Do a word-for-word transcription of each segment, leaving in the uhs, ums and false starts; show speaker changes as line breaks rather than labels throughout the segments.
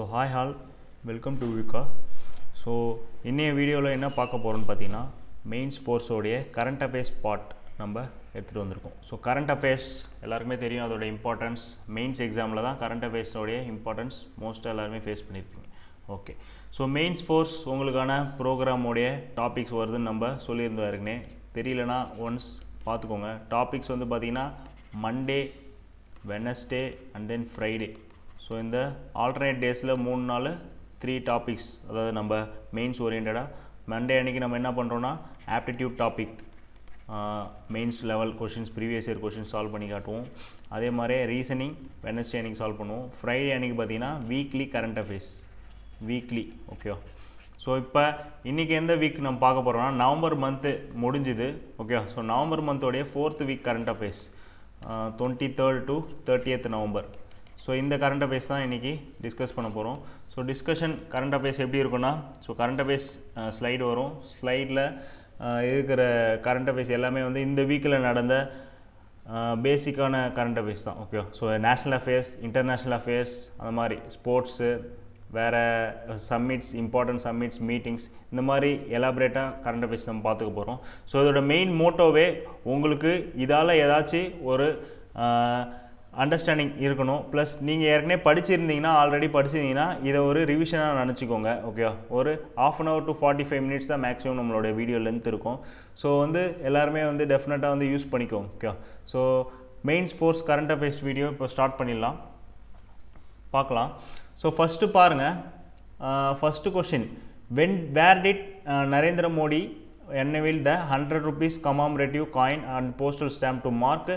So hi all welcome to விகா. So இன்னைய வீடியோவில் என்ன பார்க்க போகிறோன்னு பார்த்தீங்கன்னா மெயின்ஸ் ஃபோர்ஸோடைய கரண்ட் அஃபேர்ஸ் பார்ட் நம்ம எடுத்துகிட்டு வந்திருக்கோம். ஸோ கரண்ட் அஃபேர்ஸ் எல்லாருக்குமே தெரியும், அதோட இம்பார்ட்டன்ஸ் மெயின்ஸ் எக்ஸாமில் தான் கரண்ட் அஃபேர்ஸோடைய இம்பார்ட்டன்ஸ் மோஸ்ட்டாக எல்லாருமே ஃபேஸ் பண்ணியிருப்பீங்க. ஓகே, ஸோ மெயின்ஸ் ஃபோர்ஸ் உங்களுக்கான ப்ரோக்ராமோடைய டாபிக்ஸ் வருதுன்னு நம்ம சொல்லியிருந்தோம். இருக்குன்னே தெரியலனா ஒன்ஸ் பார்த்துக்கோங்க. டாபிக்ஸ் வந்து பார்த்திங்கன்னா Monday, Wednesday and then Friday. So இந்த ஆல்டர்னேட் டேஸில் மூணு நாள் த்ரீ டாபிக்ஸ், அதாவது நம்ம மெயின்ஸ் ஓரியன்டாக மண்டே அன்றைக்கி நம்ம என்ன பண்ணுறோன்னா aptitude topic mains level questions, previous year questions solve பண்ணி காட்டுவோம். அதே மாதிரி ரீசனிங் வெனஸ்டே அன்றைக்கி சால்வ் பண்ணுவோம். ஃப்ரைடே அன்றைக்கி பார்த்திங்கன்னா வீக்லி கரண்ட் அஃபேர்ஸ் வீக்லி. ஓகேவா? ஸோ இப்போ இன்றைக்கி எந்த வீக் நம்ம பார்க்க போகிறோம்னா நவம்பர் மந்த்து முடிஞ்சுது. ஓகேவா? ஸோ நவம்பர் மந்தோடைய fourth week current affairs twenty third to thirtieth November. So இந்த கரண்ட் அஃபேர்ஸ் தான் இன்றைக்கி டிஸ்கஸ் பண்ண போகிறோம். ஸோ டிஸ்கஷன் கரண்ட் அஃபேர்ஸ் எப்படி இருக்குன்னா, ஸோ கரண்ட் அஃபேர்ஸ் ஸ்லைடு வரும். ஸ்லைடில் இருக்கிற கரண்ட் அஃபேர்ஸ் எல்லாமே வந்து இந்த வீக்கில் நடந்த பேசிக்கான கரண்ட் அஃபேர்ஸ் தான். Okay, so national affairs, international affairs, அந்த மாதிரி ஸ்போர்ட்ஸு, வேறு சம்மிட்ஸ், இம்பார்ட்டன்ட் சம்மிட்ஸ், மீட்டிங்ஸ், இந்த மாதிரி எலாபரேட்டாக கரண்ட் அஃபேர்ஸ் நம்ம பார்த்துக்க போகிறோம். ஸோ இதோட மெயின் மோட்டோவே உங்களுக்கு இதால் ஏதாச்சும் ஒரு அண்டர்ஸ்டாண்டிங் இருக்கணும். ப்ளஸ் நீங்கள் ஏற்கனவே படிச்சிருந்தீங்கன்னா, ஆல்ரெடி படிச்சிருந்தீங்கன்னா இதை ஒரு ரிவிஷனாக நினச்சிக்கோங்க. ஓகே, ஒரு half an hour to forty five minutes தான் மேக்ஸிமம் நம்மளோட வீடியோ லென்த் இருக்கும். ஸோ வந்து எல்லாருமே வந்து டெஃபினட்டாக வந்து யூஸ் பண்ணிக்கோங்க. Okay, so mains fours current affairs video இப்போ ஸ்டார்ட் பண்ணிடலாம், பார்க்கலாம். ஸோ ஃபஸ்ட்டு பாருங்கள், first question, when where did Narendra Modi unveil the hundred rupees commemorative coin and postal stamp to mark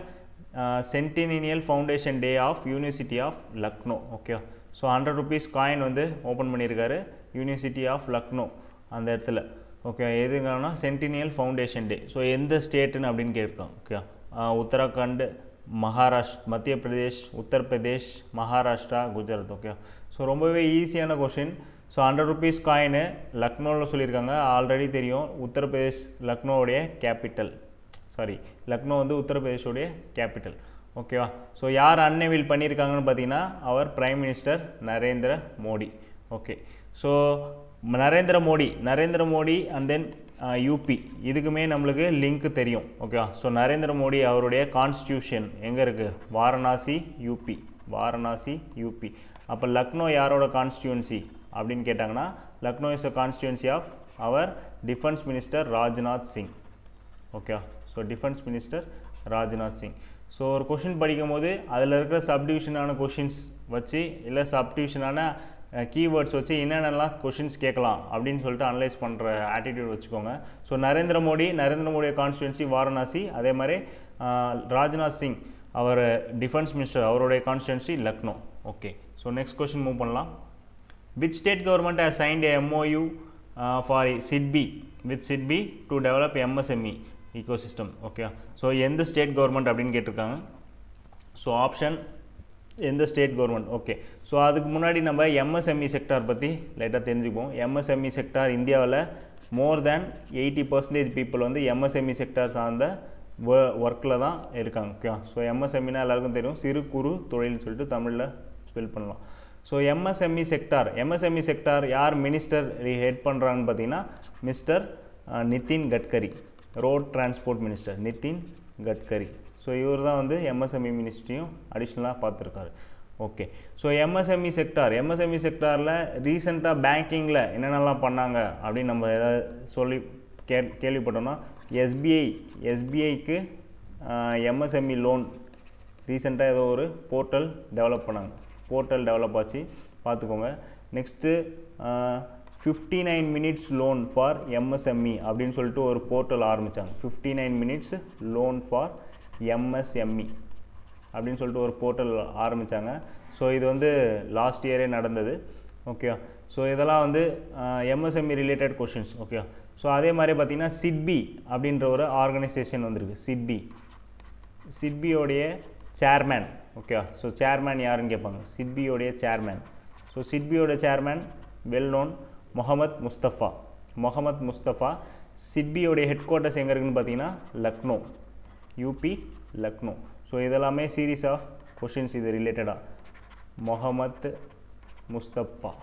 centennial foundation day of university of Lucknow. Okay, so hundred rupees coin வந்து open பண்ணியிருக்காரு university of Lucknow அந்த இடத்துல. Okay, எதுங்கன்னா centennial foundation day. So எந்த ஸ்டேட்டுன்னு அப்படின்னு கேட்போம். Okay, Uttarakhand, Maharashtra Madhya Pradesh, Uttar Pradesh, Maharashtra, Gujarat. Okay, so ரொம்பவே ஈஸியான question. So hundred rupees coin லக்னோவில் சொல்லியிருக்காங்க, ஆல்ரெடி தெரியும். உத்தரப்பிரதேஷ் லக்னோவுடைய கேபிட்டல், சாரி லக்னோ வந்து உத்தரப்பிரதேஷோடைய கேபிட்டல். ஓகேவா? ஸோ யார் அன்வீல் பண்ணியிருக்காங்கன்னு பார்த்தீங்கன்னா அவர் prime minister Narendra Modi. Okay, so Narendra Modi Narendra Modi and then UP, இதுக்குமே நம்மளுக்கு லிங்க் தெரியும். ஓகேவா? ஸோ நரேந்திர மோடி அவருடைய கான்ஸ்டியூஷன் எங்கே இருக்குது? வாரணாசி, யூபி. வாரணாசி, யூபி. அப்போ லக்னோ யாரோட கான்ஸ்டியூன்சி அப்படின்னு கேட்டாங்கன்னா, Lucknow is a constituency of அவர் defence minister Rajnath Singh. Okay, so defence minister Rajnath Singh. So ஒரு கொஷின் படிக்கும் போது அதில் இருக்கிற சப்டிவிஷனான கொஷின்ஸ் வச்சு, இல்லை சப்டிவிஷனான கீவேர்ட்ஸ் வச்சு என்னென்னலாம் கொஷின்ஸ் கேட்கலாம் அப்படின்னு சொல்லிட்டு அனலைஸ் பண்ணுற ஆட்டிடியூட் வச்சுக்கோங்க. ஸோ நரேந்திர மோடி நரேந்திர மோடியோட கான்ஸ்டியூன்சி வாரணாசி. அதே மாதிரி ராஜ்நாத் சிங் அவர் டிஃபென்ஸ் மினிஸ்டர், அவருடைய constituency Lucknow. Okay, so next question move பண்ணலாம். Which state government has signed a MoU for SIDBI with SIDBI to develop MSME ecosystem. Okay, so எந்த ஸ்டேட் கவர்மெண்ட் அப்படின்னு கேட்டிருக்காங்க. ஸோ ஆப்ஷன் எந்த ஸ்டேட் கவர்மெண்ட். ஓகே, ஸோ அதுக்கு முன்னாடி நம்ம MSME sector பற்றி லைட்டாக தெரிஞ்சுக்குவோம். எம்எஸ்எம்இ செக்டார் இந்தியாவில் more than eighty percentage people வந்து எம்எஸ்எம்இ செக்டார் சார்ந்த ஒர்க்கில் தான் இருக்காங்க. ஓகே, ஸோ எம்எஸ்எம்இனா எல்லாருக்கும் தெரியும், சிறு குறு தொழில்னு சொல்லிட்டு தமிழில் ஸ்பெல் பண்ணலாம். So MSME sector MSME sector யார் மினிஸ்டர் ஹெட் பண்ணுறாங்கன்னு பார்த்தீங்கன்னா mister Nitin Gadkari, road transport minister Nitin Gadkari. So இவர் தான் வந்து எம்எஸ்எம்இ மினிஸ்ட்ரியும் அடிஷ்னலாக பார்த்துருக்காரு. Okay, so MSME sector MSME செக்டாரில் ரீசெண்டாக பேங்கிங்கில் என்னென்னலாம் பண்ணாங்க அப்படின்னு நம்ம ஏதாவது சொல்லி கே கேள்விப்பட்டோம்னா எஸ்பிஐ எஸ்பிஐக்கு எம்எஸ்எம்இ லோன் ரீசெண்டாக ஏதோ ஒரு போர்ட்டல் டெவலப் பண்ணாங்க. போர்ட்டல் டெவலப் ஆச்சு, பார்த்துக்கோங்க. Next fifty nine minutes loan for MSME அப்படின்னு சொல்லிட்டு ஒரு போர்ட்டல் ஆரம்பித்தாங்க. Fifty nine minutes loan for MSME அப்படின்னு சொல்லிட்டு ஒரு போர்ட்டல் ஆரம்பித்தாங்க. ஸோ இது வந்து லாஸ்ட் இயரே நடந்தது. ஓகே, ஸோ இதெல்லாம் வந்து MSME related questions. Okay, so அதே மாதிரி பார்த்திங்கன்னா சிட்பி அப்படின்ற ஒரு ஆர்கனைசேஷன் வந்திருக்கு. சிட்பி சிட்பியோடைய சேர்மேன். ஓகே, ஸோ சேர்மேன் யாருன்னு கேட்பாங்க, சிட்பியோடைய சேர்மேன். ஸோ சிட்பியோட chairman well known Mohammed Mustafa. Mohammed Mustafa. சிட்பியோடைய ஹெட் குவார்ட்டர்ஸ் எங்கே இருக்குன்னு பார்த்தீங்கன்னா லக்னோ, யூபி லக்னோ. ஸோ இதெல்லாமே சீரீஸ் ஆஃப் கொஷின்ஸ் இது ரிலேட்டடாக. Mohammed Mustafa.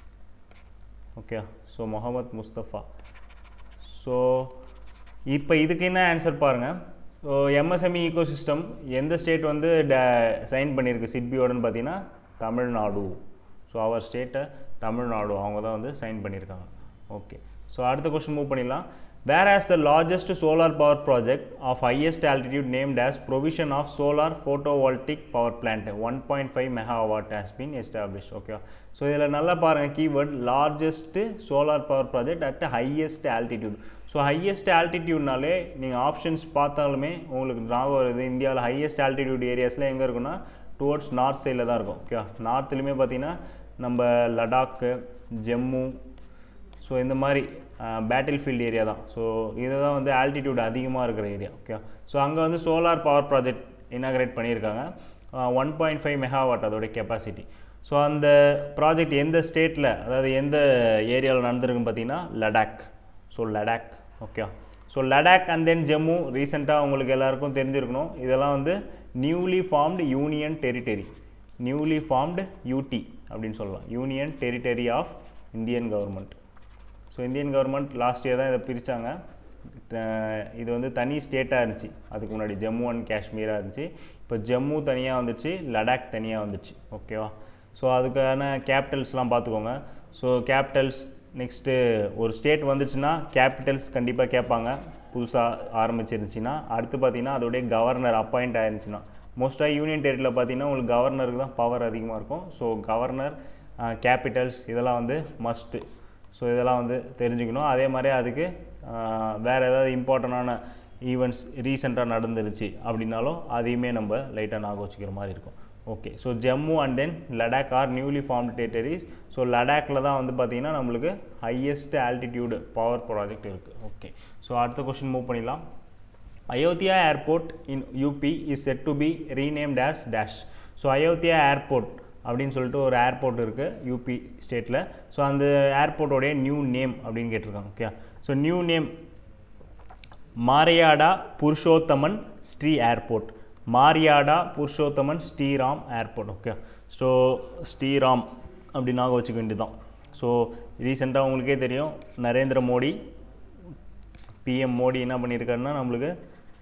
Okay, so Mohammed Mustafa. So இப்போ இதுக்கு என்ன ஆன்சர் பாருங்கள். ஸோ எம்எஸ்எம்இ ஈகோ சிஸ்டம் எந்த ஸ்டேட் வந்து ட சைன் பண்ணியிருக்கு சிட்பியோடன்னு பார்த்தீங்கன்னா தமிழ்நாடு. ஸோ அவர் ஸ்டேட்டை தமிழ்நாடு அவங்க தான் வந்து சைன் பண்ணியிருக்காங்க. ஓகே, ஸோ அடுத்த கொஸ்டின் மூவ் பண்ணிடலாம். Whereas the largest solar power project of highest altitude named as provision of solar photovoltaic power plant one point five megawatt has been established. Okay, so இதில் நல்லா பாருங்கள் keyword largest solar power project at highest altitude. So highest altitudeனாலே நீங்கள் options பார்த்தாலுமே உங்களுக்கு ஞாபகம் வருது. இந்தியாவில் highest altitude ஏரியாஸில் எங்கே இருக்குன்னா டுவர்ட்ஸ் நார்த் சைடில் தான் இருக்கும். ஓகே, நார்த்துலேயுமே பார்த்தீங்கன்னா நம்ம லடாக்கு, ஜம்மு, ஸோ இந்த மாதிரி பேட்டில் ஃபீல்டு ஏரியா தான். ஸோ இதுதான் வந்து ஆல்டிடியூட் அதிகமாக இருக்கிற ஏரியா. ஓகே, ஸோ அங்கே வந்து சோலார் பவர் ப்ராஜெக்ட் இனாகிரேட் பண்ணியிருக்காங்க. ஒன் பாயிண்ட் ஃபைவ் மெகாவாட் அதோடைய கெப்பாசிட்டி. ஸோ அந்த ப்ராஜெக்ட் எந்த ஸ்டேட்டில், அதாவது எந்த ஏரியாவில் நடந்திருக்குன்னு பார்த்தீங்கன்னா Ladakh. So Ladakh. Okay, so Ladakh and then Jammu ரீசெண்டாக உங்களுக்கு எல்லாருக்கும் தெரிஞ்சிருக்கணும். இதெல்லாம் வந்து newly formed union territory. Newly formed UT அப்படின்னு சொல்லலாம், union territory of Indian government. So Indian government last year தான் இதை பிரித்தாங்க. இது வந்து தனி ஸ்டேட்டாக இருந்துச்சு அதுக்கு முன்னாடி, ஜம்மு அண்ட் காஷ்மீராக இருந்துச்சு. இப்போ ஜம்மு தனியாக வந்துச்சு, லடாக் தனியாக வந்துச்சு. ஓகேவா, ஸோ அதுக்கான கேபிட்டல்ஸ்லாம் பார்த்துக்கோங்க. ஸோ கேபிட்டல்ஸ் நெக்ஸ்ட்டு ஒரு ஸ்டேட் வந்துச்சுன்னா கேபிட்டல்ஸ் கண்டிப்பாக கேட்பாங்க. புதுசாக ஆரம்பிச்சிருந்துச்சின்னா அடுத்து பார்த்திங்கன்னா அதோடைய கவர்னர் அப்பாயிண்ட் ஆயிருந்துச்சுன்னா, மோஸ்ட்டாக யூனியன் டெரிட்டரியில் பார்த்திங்கன்னா உங்களுக்கு கவர்னருக்கு தான் பவர் அதிகமாக இருக்கும். ஸோ கவர்னர், கேபிட்டல்ஸ் இதெல்லாம் வந்து மஸ்ட்டு. ஸோ இதெல்லாம் வந்து தெரிஞ்சுக்கணும். அதே மாதிரி அதுக்கு வேறு ஏதாவது இம்பார்ட்டண்டான ஈவெண்ட்ஸ் ரீசெண்டாக நடந்துருச்சு அப்படின்னாலும் அதையுமே நம்ம லைட்டாக ஞாபகம் வச்சுக்கிற மாதிரி இருக்கும். Okay, so Jammu and then Ladakh are newly formed territories. So லடாக்கில் தான் வந்து பார்த்திங்கன்னா நம்மளுக்கு ஹையஸ்ட் ஆல்டிடியூடு பவர் ப்ராஜெக்ட் இருக்குது. ஓகே, ஸோ அடுத்த கொஸ்டின் மூவ் பண்ணிடலாம். Ayodhya airport in UP is set to be renamed as dash. So Ayodhya airport அப்படின்னு சொல்லிட்டு ஒரு ஏர்போர்ட் இருக்குது யூபி ஸ்டேட்டில். ஸோ அந்த ஏர்போர்ட்டோடைய நியூ நேம் அப்படின்னு கேட்டிருக்காங்க. Okay, so new name Maryada Purushottam Shri airport. Maryada Purushottam Shriram airport. Okay, so Shriram அப்படின்னாக வச்சுக்க வேண்டியதுதான். ஸோ ரீசெண்டாக உங்களுக்கே தெரியும் நரேந்திர மோடி பிஎம் மோடி என்ன பண்ணியிருக்காருன்னா நம்மளுக்கு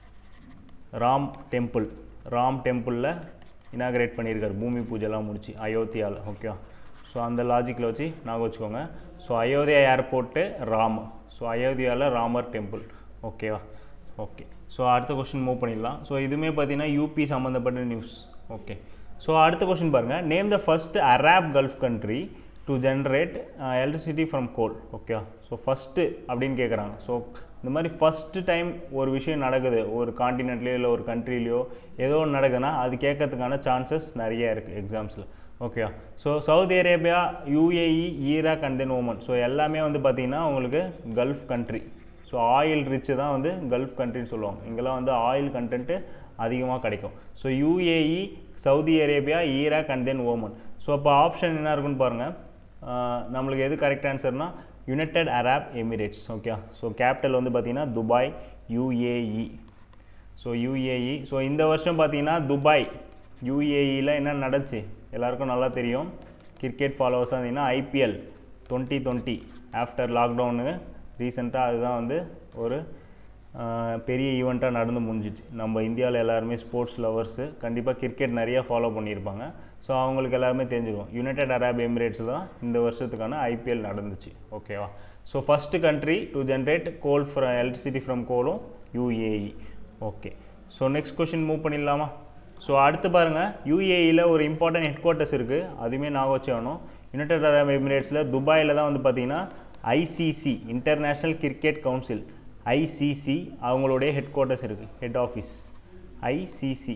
ராம் டெம்பிள் ராம் டெம்பிளில் இனாகிரேட் பண்ணியிருக்காரு, பூமி பூஜைலாம் முடிச்சு அயோத்தியாவில். ஓகே, ஸோ அந்த லாஜிக்கில் வச்சு நாங்கள் வச்சுக்கோங்க. So Ayodhya airport Ram. So அயோத்தியாவில் ராமர் டெம்பிள். ஓகேவா, ஓகே. ஸோ அடுத்த கொஸ்டின் மூவ் பண்ணிடலாம். ஸோ இதுவுமே பார்த்தீங்கன்னா யூபி சம்மந்தப்பட்ட நியூஸ். ஓகே, ஸோ அடுத்த கொஸ்டின் பாருங்கள். Name the first Arab gulf country to generate electricity from coal. Okay, so first அப்படின்னு கேட்குறாங்க. ஸோ இந்த மாதிரி ஃபஸ்ட்டு டைம் ஒரு விஷயம் நடக்குது ஒரு காண்டினென்ட்லேயோ இல்லை ஒரு கண்ட்ரிலையோ ஏதோ ஒன்று நடக்குதுன்னா அது கேட்கறதுக்கான சான்சஸ் நிறைய இருக்குது எக்ஸாம்ஸில். Okay, so Saudi Arabia, UAE, Iraq and then Oman. So எல்லாமே வந்து பார்த்திங்கன்னா உங்களுக்கு gulf country. So oil rich தான் வந்து கல்ஃப் கண்ட்ரின்னு சொல்லுவாங்க. இங்கெல்லாம் வந்து ஆயில் கண்டென்ட்டு அதிகமாக கிடைக்கும். So UAE, Saudi Arabia, Iraq and then Oman. So அப்போ ஆப்ஷன் என்ன இருக்குன்னு பாருங்கள். நம்மளுக்கு எது கரெக்ட் ஆன்சர்னால் United Arab Emirates. Okay, so capital வந்து பார்த்திங்கன்னா Dubai, UAE. So UAE. So இந்த வருஷம் பார்த்திங்கன்னா துபாய் யூஏஇயில் என்ன நடந்துச்சு எல்லாருக்கும் நல்லா தெரியும். கிரிக்கெட் ஃபாலோவர்ஸாக இருந்தீங்கன்னா IPL twenty twenty after lockdown ரீசெண்டாக அதுதான் வந்து ஒரு பெரிய ஈவெண்ட்டாக நடந்து முடிஞ்சிச்சு. நம்ம இந்தியாவில் எல்லாருமே ஸ்போர்ட்ஸ் லவர்ஸு கண்டிப்பாக கிரிக்கெட் நிறையா ஃபாலோ பண்ணியிருப்பாங்க. ஸோ அவங்களுக்கு எல்லாருமே தெரிஞ்சுக்கும் யுனைடெட் அரப் எமிரேட்ஸில் தான் இந்த வருஷத்துக்கான ஐபிஎல் நடந்துச்சு. ஓகேவா, so first country to generate coal from electricity from கோலும் UAE. Okay, so next question move பண்ணிடலாமா. ஸோ அடுத்து பாருங்கள், யூஏஇயில் ஒரு இம்பார்ட்டன்ட் ஹெட் குவார்ட்டர்ஸ் இருக்குது, அதுவுமே நான் வச்சு ஆகணும். யுனைடெட் அரப் எமிரேட்ஸில் துபாயில் தான் வந்து பார்த்திங்கன்னா ICC international cricket council ICC அவங்களுடைய ஹெட் குவார்ட்டர்ஸ் இருக்குது, ஹெட் ஆஃபீஸ் ஐசிசி.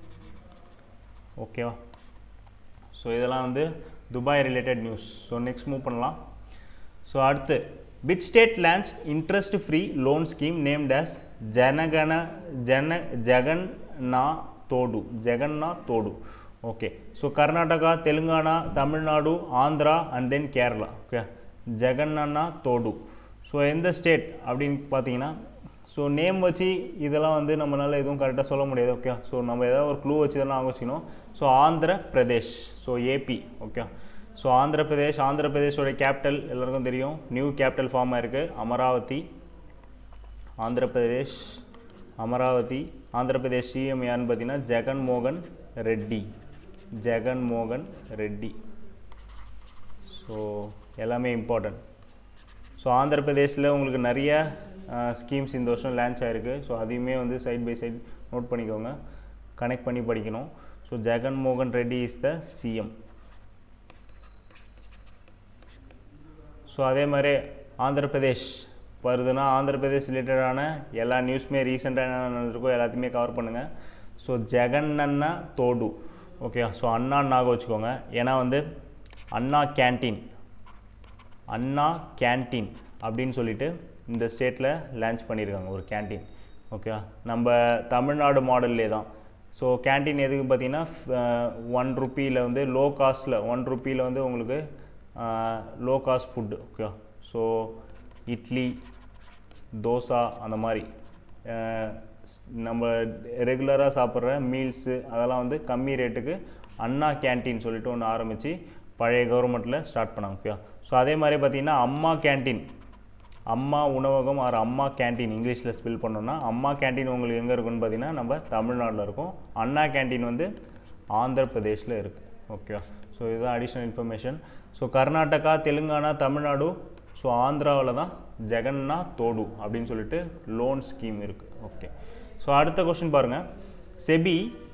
ஓகேவா, ஸோ இதெல்லாம் வந்து Dubai related news. So next move பண்ணலாம். ஸோ அடுத்து which state launched interest free loan scheme named as ஜனகண ஜன Jagananna Thodu Jagananna Thodu. Okay, so Karnataka, Telangana, Tamil Nadu, Andhra and then Kerala. Okay, Jagananna Thodu. So எந்த ஸ்டேட் அப்படின்னு பார்த்தீங்கன்னா, ஸோ நேம் வச்சு இதெல்லாம் வந்து நம்மளால் எதுவும் கரெக்டாக சொல்ல முடியாது. ஓகே, ஸோ நம்ம ஏதாவது ஒரு க்ளூ வச்சு தான் நாங்கள் வச்சுக்கணும். So Andhra Pradesh, so AP. Okay, so Andhra Pradesh Andhra பிரதேஷோட கேபிட்டல் எல்லாருக்கும் தெரியும், நியூ கேபிட்டல் ஃபார்ம் ஆயிருக்கு அமராவதி. ஆந்திர பிரதேஷ் அமராவதி. ஆந்திர பிரதேஷ் சிஎம் யாருன்னு பார்த்தீங்கன்னா ஜெகன்மோகன் ரெட்டி. ஜெகன்மோகன் ரெட்டி. ஸோ எல்லாமே இம்பார்ட்டன்ட். ஸோ ஆந்திர பிரதேஷில் உங்களுக்கு நிறைய ஸ்கீம்ஸ் இந்த வருஷம் லான்ச் ஆகிருக்கு. ஸோ அதையுமே வந்து சைட் பை சைட் நோட் பண்ணிக்கோங்க, கனெக்ட் பண்ணி படிக்கணும். So Jaganmohan Reddy is the CM. So அதே மாதிரி ஆந்திர பிரதேஷ் வருதுன்னா ஆந்திர பிரதேஷ் ரிலேட்டடான எல்லா நியூஸுமே ரீசெண்டாக என்ன நடந்திருக்கோ எல்லாத்தையுமே கவர் பண்ணுங்கள். ஸோ ஜெகன்னண்ணா தோடு. ஓகே, ஸோ அண்ணான்னாக வச்சுக்கோங்க. ஏன்னா வந்து அண்ணா கேன்டீன் அண்ணா கேன்டீன் அப்படின்னு சொல்லிட்டு இந்த ஸ்டேட்டில் லான்ச் பண்ணியிருக்காங்க ஒரு கேன்டீன். ஓகே, நம்ம தமிழ்நாடு மாடல்லே தான். ஸோ கேன்டீன் எதுக்கு பார்த்தீங்கன்னா ஒன் ருப்பியில் வந்து லோ காஸ்ட்டில் ஒன் ருப்பியில் வந்து உங்களுக்கு low cost food. Okay, so idli dosa அந்த மாதிரி நம்ம ரெகுலராக சாப்பிட்ற மீல்ஸு அதெல்லாம் வந்து கம்மி ரேட்டுக்கு அண்ணா கேன்டீன் சொல்லிட்டு ஒன்று ஆரம்பித்து பழைய கவர்மெண்ட்டில் ஸ்டார்ட் பண்ணாங்க. ஓகே, ஸோ அதே மாதிரி பார்த்திங்கன்னா அம்மா கேன்டீன், அம்மா உணவகம் ஆர் அம்மா கேன்டீன் இங்கிலீஷில் ஸ்பெல் பண்ணோன்னா அம்மா கேன்டீன் உங்களுக்கு எங்கே இருக்குன்னு பார்த்தீங்கன்னா நம்ம தமிழ்நாட்டில் இருக்கும். அண்ணா கேன்டீன் வந்து ஆந்திர பிரதேஷில் இருக்குது. ஓகே, ஸோ இதுதான் additional information. So Karnataka, Telangana, Tamil Nadu, so ஆந்திராவில் தான் ஜெகன்னா தோடு அப்படின்னு சொல்லிட்டு லோன் ஸ்கீம் இருக்குது. ஓகே, ஸோ அடுத்த கொஸ்டின் பாருங்கள். SEBI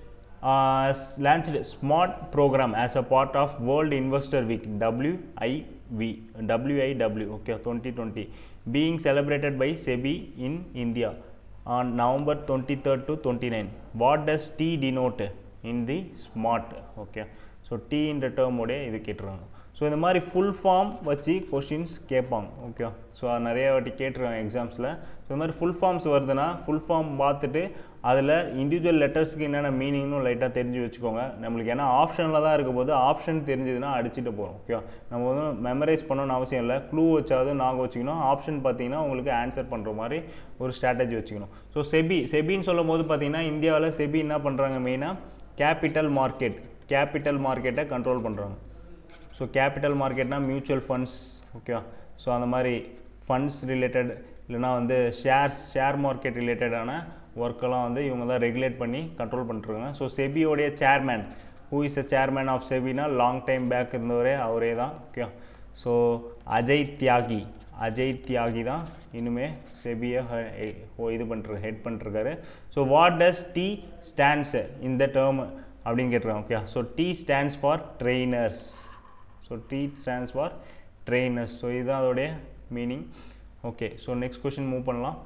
Uh, launched SMART program as a part of World Investor Week W I V W I W okay twenty twenty being celebrated by SEBI in India on November twenty-third to twenty-ninth. What does T denote in the SMART? Okay, so T in the term ode idu ketranga. So இந்த மாதிரி full form வச்சு questions கேட்பாங்க. Okay, so நிறைய வாட்டி கேட்டுருக்காங்க எக்ஸாம்ஸில். So இந்த மாதிரி ஃபுல் ஃபார்ம்ஸ் வருதுன்னா ஃபுல் ஃபார்ம் பார்த்துட்டு அதில் இண்டிவிஜுவல் லெட்டர்ஸ்க்கு என்னென்ன மீனிங்னு லைட்டாக தெரிஞ்சு வச்சுக்கோங்க நம்மளுக்கு. ஏன்னா ஆப்ஷனில் தான் இருக்க போது ஆப்ஷன் தெரிஞ்சதுன்னா அடிச்சுட்டு போகிறோம். ஓகே, நம்ம வந்து மெமரைஸ் பண்ணணும்னு அவசியம் இல்லை, க்ளூ வச்சாவது நாங்கள் வச்சுக்கணும். ஆப்ஷன் பார்த்தீங்கன்னா உங்களுக்கு ஆன்சர் பண்ணுற மாதிரி ஒரு ஸ்ட்ராட்டஜி வச்சுக்கணும். ஸோ செபி செபின்னு சொல்லும் போது பார்த்தீங்கன்னா இந்தியாவில் செபி என்ன பண்ணுறாங்க, மெயினாக கேபிட்டல் மார்க்கெட் கேபிட்டல் மார்க்கெட்டை கண்ட்ரோல் பண்ணுறாங்க. ஸோ கேபிட்டல் மார்க்கெட்னா மியூச்சுவல் ஃபண்ட்ஸ். ஓகே, ஸோ அந்த மாதிரி ஃபண்ட்ஸ் ரிலேட்டட் இல்லைனா வந்து ஷேர்ஸ் ஷேர் மார்க்கெட் ரிலேட்டடான ஒர்க்கெல்லாம் வந்து இவங்க தான் ரெகுலேட் பண்ணி கண்ட்ரோல் பண்ணிட்டுருக்காங்க. ஸோ செபியோடைய chairman, who is a chairman of செபினா லாங் டைம் பேக் இருந்தவரே அவரே தான். ஓகே, ஸோ அஜய் தியாகி அஜய் தியாகி தான் இன்னுமே செபியை இது பண்ணுற ஹெட் பண்ணிட்டுருக்காரு. So what does T stands இந்த டேர்ம் அப்படின்னு கேட்டிருக்காங்க. Okay, so T stands for trainers. So T stands for trainers. So இதுதான் அதோடைய meaning. Okay, so next question move பண்ணலாம்.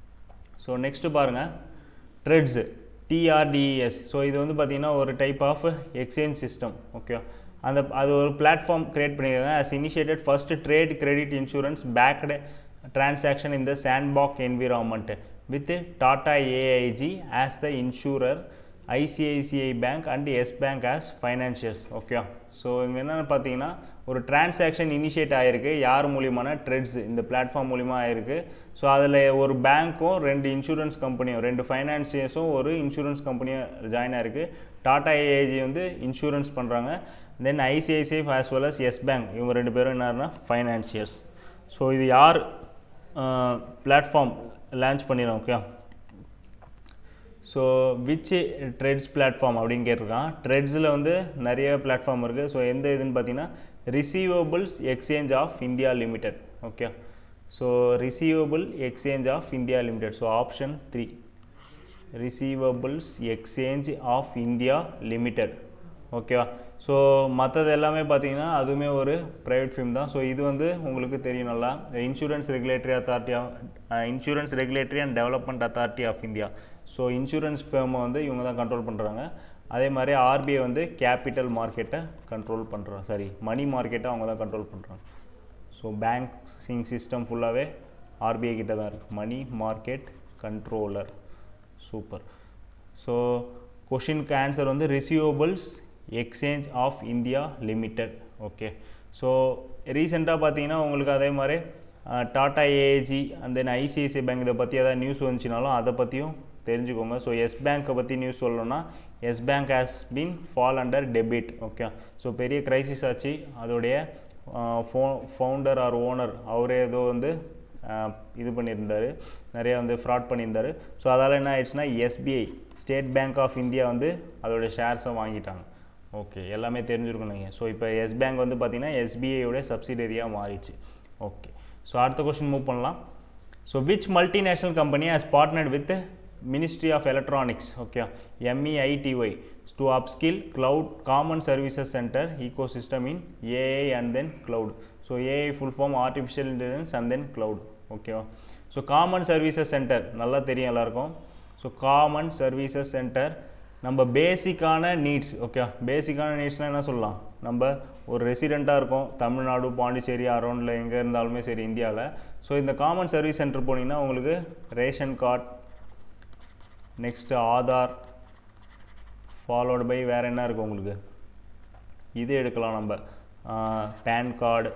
ஸோ நெக்ஸ்ட்டு பாருங்கள், ட்ரெட்ஸ் டிஆர்டிஎஸ். ஸோ இது வந்து பார்த்திங்கன்னா ஒரு type of exchange system. Okay, அந்த அது ஒரு பிளாட்ஃபார்ம் க்ரியேட் பண்ணியிருக்காங்க. as initiated first trade credit insurance backed transaction in the sandbox environment with Tata A I G as the insurer, I C I C I Bank and Yes Bank as financiers. Okay, so இங்கே என்னென்னு பார்த்தீங்கன்னா ஒரு transaction initiate ஆகிருக்கு யார் மூலியமான threats இந்த platform மூலிமா ஆகிருக்கு. So அதில் ஒரு பேங்க்கும் ரெண்டு இன்சூரன்ஸ் கம்பெனியும் ரெண்டு ஃபைனான்சியர்ஸும் ஒரு இன்சூரன்ஸ் கம்பெனியும் ஜாயின் ஆகிருக்கு. டாடா ஏஐஜி வந்து இன்சூரன்ஸ் பண்ணுறாங்க. Then ICICI as well as Yes Bank இவங்க ரெண்டு பேரும் என்னன்னா ஃபைனான்சியர்ஸ். ஸோ இது யார் பிளாட்ஃபார்ம் லான்ச் பண்ணிடுறோம். Okay, so which TReDS platform அப்படின்னு கேட்டிருக்கான். ட்ரெட்ஸில் வந்து நிறைய பிளாட்ஃபார்ம் இருக்குது. ஸோ எந்த இதுன்னு பார்த்தீங்கன்னா receivables exchange of India limited. Okay, so receivable exchange of India limited. So option three receivables exchange of India limited. ஓகேவா, ஸோ மற்றது எல்லாமே பார்த்தீங்கன்னா அதுவுமே ஒரு ப்ரைவேட் ஃபிர்ம் தான். ஸோ இது வந்து உங்களுக்கு தெரியும் நல்லா, insurance regulatory authority of insurance regulatory and development authority of India. So insurance ஃபேர்மை வந்து இவங்க தான் கண்ட்ரோல் பண்ணுறாங்க. அதே மாதிரி ஆர்பிஐ வந்து கேபிட்டல் மார்க்கெட்டை கண்ட்ரோல் பண்ணுறாங்க, சாரி மணி மார்க்கெட்டை அவங்க தான் கண்ட்ரோல் பண்ணுறாங்க. ஸோ பேங்கிங் சிஸ்டம் ஃபுல்லாகவே ஆர்பிஐ கிட்ட தான் இருக்குது. Money market controller. Super. So கொஷினுக்கு ஆன்சர் வந்து receivables exchange of India limited. Okay, so ரீசெண்டாக பார்த்தீங்கன்னா உங்களுக்கு அதே மாதிரி Tata AIG and then ICICI bank இதை பற்றி ஏதாவது நியூஸ் வந்துச்சுனாலும் அதை பற்றியும் தெரிஞ்சுக்கோங்க. ஸோ எஸ் பேங்க்கை பற்றி நியூஸ் சொல்லணும்னா Yes Bank has been fall under debit. Okay, so பெரிய கிரைசிஸ் ஆச்சு. அதோடைய ஃபோ ஃபவுண்டர் ஆர் ஓனர் அவரே ஏதோ வந்து இது பண்ணியிருந்தார், நிறையா வந்து ஃப்ராட் பண்ணியிருந்தார். ஸோ அதால் என்ன ஆயிடுச்சுன்னா SBI State bank of India வந்து அதோடைய ஷேர்ஸை வாங்கிட்டாங்க. ஓகே, எல்லாமே தெரிஞ்சுருக்கணும் நீங்கள். ஸோ இப்போ எஸ் பேங்க் வந்து பார்த்திங்கன்னா எஸ்பிஐயோட சப்சிடரியாக மாறிடுச்சு. ஓகே, ஸோ அடுத்த கொஸ்டின் மூவ் பண்ணலாம். So which multinational company has partnered with ministry of electronics, okay, MEITY to upskill cloud common services center ecosystem in A I and then cloud. So A I full form artificial intelligence and then cloud. Okay, so common services center நல்லா தெரியும் எல்லாருக்கும். So common services centre நம்ம பேசிக்கான needs, okay, பேசிக்கான நீட்ஸ்னால் என்ன சொல்லலாம், நம்ம ஒரு ரெசிடெண்ட்டாக இருக்கோம் தமிழ்நாடு பாண்டிச்சேரி அரௌண்டில் எங்கே இருந்தாலுமே சரி இந்தியாவில். ஸோ இந்த காமன் சர்வீஸ் சென்டர் போனீங்கன்னா உங்களுக்கு ration card, next Aadhaar, followed by வேறு என்ன இருக்குது உங்களுக்கு, இது எடுக்கலாம் நம்ம, பேன் கார்டு,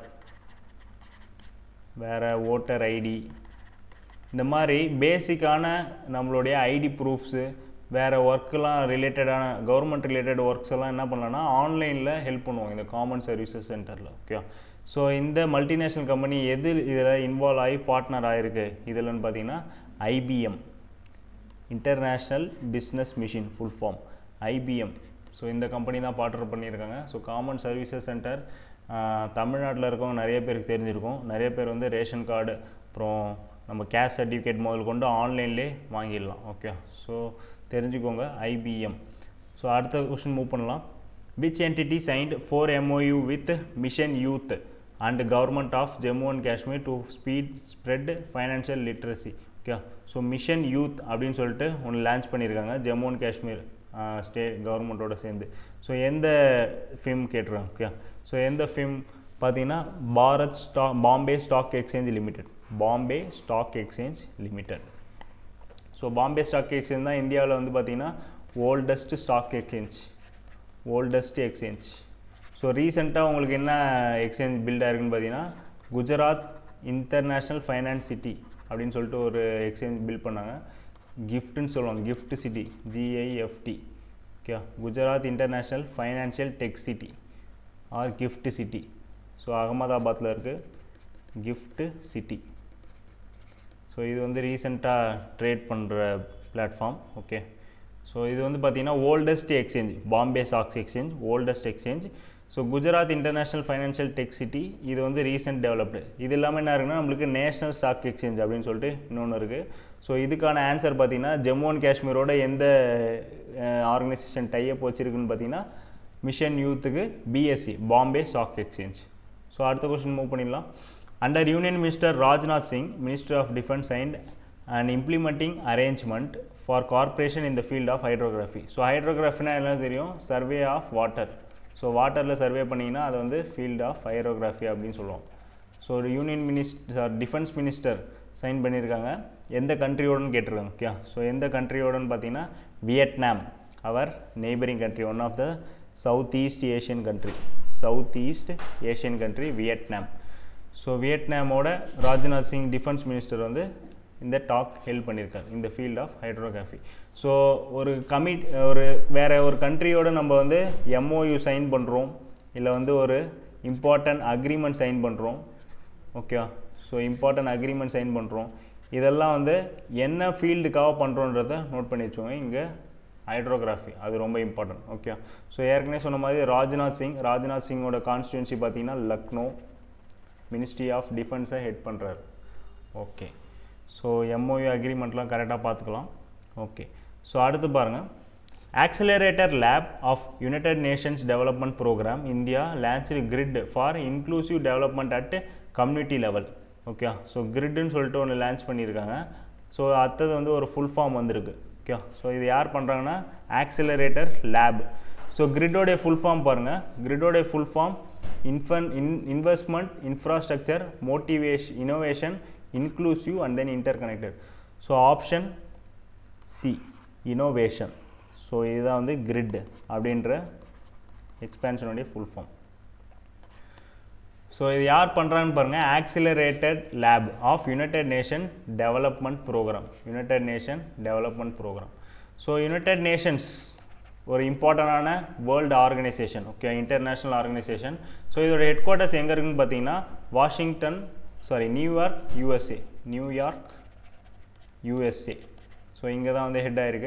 வேறு ஓட்டர் ஐடி, இந்த மாதிரி பேசிக்கான நம்மளுடைய ஐடி ப்ரூஃப்ஸு, வேறு ஒர்க்கெலாம் ரிலேட்டடான கவர்மெண்ட் ரிலேட்டட் ஒர்க்ஸ் எல்லாம் என்ன பண்ணலான்னா ஆன்லைனில் ஹெல்ப் பண்ணுவோம் இந்த காமன் சர்வீசஸ் சென்டரில். ஓகே, ஸோ இந்த மல்டிநேஷ்னல் கம்பெனி எது இதில் இன்வால்வ் ஆகி பார்ட்னர் ஆகிருக்கு இதில்னு பார்த்தீங்கன்னா IBM, international business machine full form IBM. So இந்த கம்பெனி தான் பார்ட்னர் பண்ணியிருக்காங்க. ஸோ காமன் சர்வீசஸ் சென்டர் தமிழ்நாட்டில் இருக்கவங்க நிறைய பேருக்கு தெரிஞ்சிருக்கும். நிறைய பேர் வந்து ரேஷன் கார்டு அப்புறம் நம்ம கேஷ் சர்டிஃபிகேட் முதல் கொண்டு ஆன்லைன்லேயே வாங்கிடலாம். ஓகே, ஸோ தெரிஞ்சுக்கோங்க ஐபிஎம். ஸோ அடுத்த கொஸ்டின் மூவ் பண்ணலாம். Which entity signed for MoU with mission youth and government of Jammu and Kashmir to speed spread financial literacy. Okay, so mission youth அப்படின்னு சொல்லிட்டு ஒன்று லான்ச் பண்ணியிருக்காங்க ஜம்மு அண்ட் காஷ்மீர் ஸ்டேட் கவர்மெண்ட்டோடு சேர்ந்து. ஸோ எந்த ஃபிம் கேட்டுருக்காங்க. ஓகே, ஸோ எந்த ஃபிம் பார்த்தீங்கன்னா பாரத் ஸ்டா Bombay stock exchange limited, Bombay stock exchange limited. So Bombay stock exchange தான் இந்தியாவில் வந்து பார்த்திங்கன்னா oldest stock exchange, oldest exchange. So ரீசெண்டாக உங்களுக்கு என்ன எக்ஸ்சேஞ்ச் பில்ட் ஆயிருக்குன்னு பார்த்தீங்கன்னா குஜராத் இன்டர்நேஷ்னல் ஃபைனான்ஸ் சிட்டி அப்படின்னு சொல்லிட்டு ஒரு எக்ஸ்சேஞ்ச் பில்ட் பண்ணாங்க. கிஃப்ட்னு சொல்லுவாங்க, GIFT city, GIFT. Okay, Gujarat international financial tech city or GIFT city. So அகமதாபாத்தில் இருக்குது கிஃப்ட் சிட்டி. ஸோ இது வந்து ரீசெண்டாக ட்ரேட் பண்ணுற பிளாட்ஃபார்ம். ஓகே, ஸோ இது வந்து பார்த்திங்கன்னா oldest exchange, Bombay stock exchange oldest exchange. So Gujarat international financial tech city இது வந்து ரீசெண்ட் டெவலப்டு. இது இல்லாமல் என்ன இருக்குன்னா நம்மளுக்கு நேஷ்னல் ஸ்டாக் எக்ஸ்சேஞ்ச் அப்படின்னு சொல்லிட்டு இன்னொன்று இருக்குது. ஸோ இதுக்கான ஆன்சர் பார்த்திங்கன்னா ஜம்மு அண்ட் காஷ்மீரோட எந்த ஆர்கனைசேஷன் டைப் வச்சுருக்குன்னு பார்த்தீங்கன்னா மிஷன் யூத்துக்கு BSE, Bombay stock exchange. So அடுத்த கொஸ்டின் மூவ் பண்ணிடலாம். Under Union Minister Rajnath Singh, Minister of Defence signed an implementing arrangement for cooperation in the field of hydrography. So hydrography na enna theriyum, survey of water. So water la survey pannina adu vandu field of hydrography appdin solluvom. So Union Minister Defence Minister sign பண்ணிருக்காங்க. எந்த கண்ட்ரியோடன்னு கேட்டிருக்காங்க. Okay, so எந்த கண்ட்ரியோடன்னு பார்த்தீங்கன்னா Vietnam, our neighbouring country, one of the south east Asian country, south east Asian country Vietnam. So வியட்நாமோட Rajnath Singh defence minister வந்து இந்த talk help பண்ணியிருக்காரு இந்த ஃபீல்ட் ஆஃப் ஹைட்ரோகிராஃபி. ஸோ ஒரு கமிட் ஒரு வேறு ஒரு கண்ட்ரியோடு நம்ம வந்து எம்ஓயு சைன் பண்ணுறோம், இல்லை வந்து ஒரு இம்பார்ட்டன்ட் அக்ரிமெண்ட் சைன் பண்ணுறோம். Okay, so important agreement sign பண்ணுறோம். இதெல்லாம் வந்து என்ன ஃபீல்டுக்காக பண்ணுறோன்றதை நோட் பண்ணி வச்சுக்கோங்க. இங்கே ஹைட்ரோகிராஃபி அது ரொம்ப இம்பார்ட்டன்ட். ஓகே, ஸோ ஏற்கனவே சொன்ன மாதிரி ராஜ்நாத் சிங், ராஜ்நாத் சிங்கோட கான்ஸ்டியூன்சி பார்த்தீங்கன்னா லக்னோ, மினிஸ்ட்ரி ஆஃப் டிஃபென்ஸை ஹெட் பண்ணுறாரு. ஓகே, ஸோ எம்ஓயு அக்ரிமெண்ட்லாம் கரெக்டாக பார்த்துக்கலாம். ஓகே, ஸோ அடுத்து பாருங்கள். Accelerator lab of united nations development programme India launched GRIT for inclusive development at community level. Okay, so கிரிட்னு சொல்லிட்டு ஒன்று லான்ச் பண்ணியிருக்காங்க. ஸோ அடுத்தது வந்து ஒரு ஃபுல் ஃபார்ம் வந்திருக்கு. ஓகே, ஸோ இது யார் பண்ணுறாங்கன்னா ஆக்சிலரேட்டர் லேப். ஸோ கிரிட்டோடைய ஃபுல் ஃபார்ம் பாருங்கள். கிரிட்டோடைய ஃபுல் ஃபார்ம் இன்ஃபன் in investment infrastructure motivation innovation inclusive and then interconnected. So option C innovation. So இதுதான் வந்து கிரிட் அப்படின்ற எக்ஸ்பேன்ஷனுடைய ஃபுல் ஃபார்ம். ஸோ இது யார் பண்ணுறான்னு பாருங்கள், accelerated lab of united nation development programme, united nation development programme. So united nations ஒரு இம்பார்ட்டண்டான world organisation, okay, international organisation. So இதோட ஹெட் குவார்ட்டர்ஸ் எங்கே இருக்குன்னு பார்த்தீங்கன்னா Washington sorry New York USA, New York USA. So இங்கே தான் வந்து ஹெட் ஆகிருக்கு.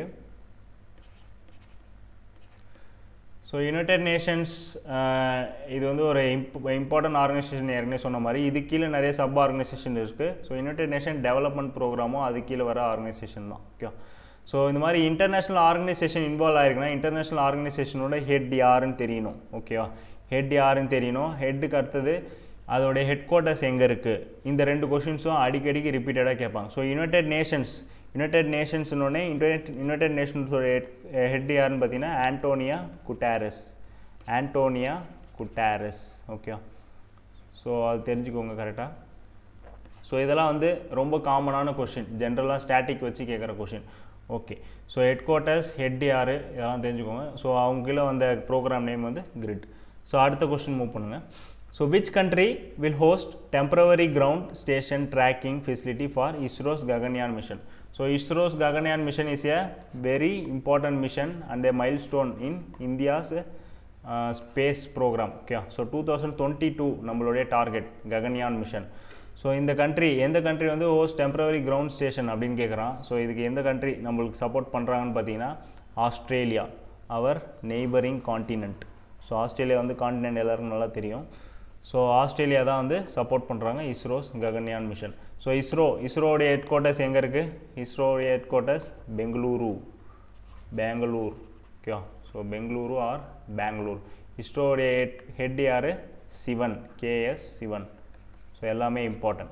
ஸோ யுனைடெட் நேஷன்ஸ் இது வந்து ஒரு இம்ப் இம்பார்ட்டன்ட் ஆர்கனைசேஷன், ஏற்கனவே சொன்ன மாதிரி இது கீழே நிறைய சப் ஆர்கனைசேஷன் இருக்குது. ஸோ யுனைடெட் நேஷன் டெவலப்மெண்ட் ப்ரோக்ராமும் அது கீழே வர ஆர்கனைசேஷன் தான், ஓகே. ஸோ இந்த மாதிரி இன்டர்நேஷ்னல் ஆர்கனைசேஷன் இன்வால்வ் ஆகிருக்குன்னா இன்டர்நேஷ்னல் ஆர்கனைசேஷனோட ஹெட் யாருன்னு தெரியணும், ஓகேவா. ஹெட் யாருன்னு தெரியணும். ஹெட்டுக்கு அடுத்தது அதோடைய ஹெட் குவார்ட்டர்ஸ் எங்கே இருக்குது. இந்த ரெண்டு கொஷின்ஸும் அடிக்கடிக்கு ரிப்பீட்டடாக கேட்பாங்க. ஸோ யுனைடெட் நேஷன்ஸ் யுனைடெட் நேஷன்ஸ்னோடனே யுனைடெட் யுனைடெட் நேஷன்ஸோட ஹெட் யாருன்னு பார்த்தீங்கன்னா Antonio Guterres, Antonio Guterres, okay. So அது தெரிஞ்சுக்கோங்க கரெக்டாக. ஸோ இதெல்லாம் வந்து ரொம்ப காமனான கொஷின், ஜென்ரலாக ஸ்டாட்டிக் வச்சு கேட்குற question, okay. So headquarters, head யார், இதெல்லாம் தெரிஞ்சுக்கோங்க. ஸோ அவங்க கீழே வந்த ப்ரோக்ராம் நேம் வந்து கிரிட். ஸோ அடுத்த கொஷின் மூவ் பண்ணுங்கள். ஸோ which country will host temporary ground station tracking facility for ISRO's Gaganyaan mission? So ISRO's Gaganyaan mission is a very important mission and a milestone in India's uh, space program, okay. So twenty twenty-two நம்மளுடைய target Gaganyaan mission. So இந்த country எந்த country வந்து host temporary ground station அப்படின்னு கேட்குறான். So இதுக்கு எந்த country நம்மளுக்கு support பண்ணுறாங்கன்னு பார்த்தீங்கன்னா Australia, our neighbouring continent. So Australia வந்து காண்டினென்ட் எல்லாருக்கும் நல்லா தெரியும். ஸோ ஆஸ்திரேலியா தான் வந்து சப்போர்ட் பண்ணுறாங்க ISRO's Gaganyaan mission. So ISRO இஸ்ரோடைய ஹெட் குவார்ட்டர்ஸ் எங்கே இருக்குது? இஸ்ரோடைய headquarters Bengaluru, Bangalore, okay. So Bengaluru or Bangalore. இஸ்ரோடைய ஹெட் ஹெட் யார்? சிவன், கேஎஸ் சிவன். ஸோ எல்லாமே இம்பார்ட்டன்ட்.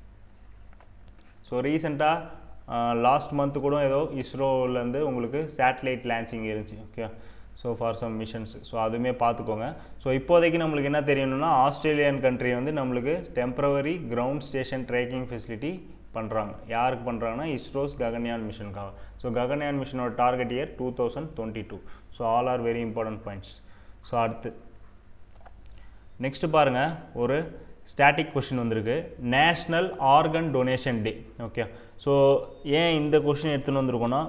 ஸோ ரீசெண்டாக லாஸ்ட் மந்த்து கூட ஏதோ இஸ்ரோலேருந்து உங்களுக்கு சேட்டலைட் லான்ச்சிங் இருந்துச்சு, okay. So for some missions, so அதுவுமே பார்த்துக்கோங்க. ஸோ இப்போதைக்கு நம்மளுக்கு என்ன தெரியணும்னா ஆஸ்திரேலியன் கண்ட்ரி வந்து நம்மளுக்கு temporary ground station tracking facility பண்ணுறாங்க. யாருக்கு பண்ணுறாங்கன்னா இஸ்ரோஸ் ககன்யான் மிஷனுக்காக. ஸோ ககன்யான் மிஷனோட target year two thousand twenty two. So all are very important points. So அடுத்து நெக்ஸ்ட்டு பாருங்கள், ஒரு ஸ்டாட்டிக் கொஷின் வந்திருக்கு, national organ donation day, okay. So ஏன் இந்த கொஷின் எடுத்துன்னு வந்திருக்கோன்னா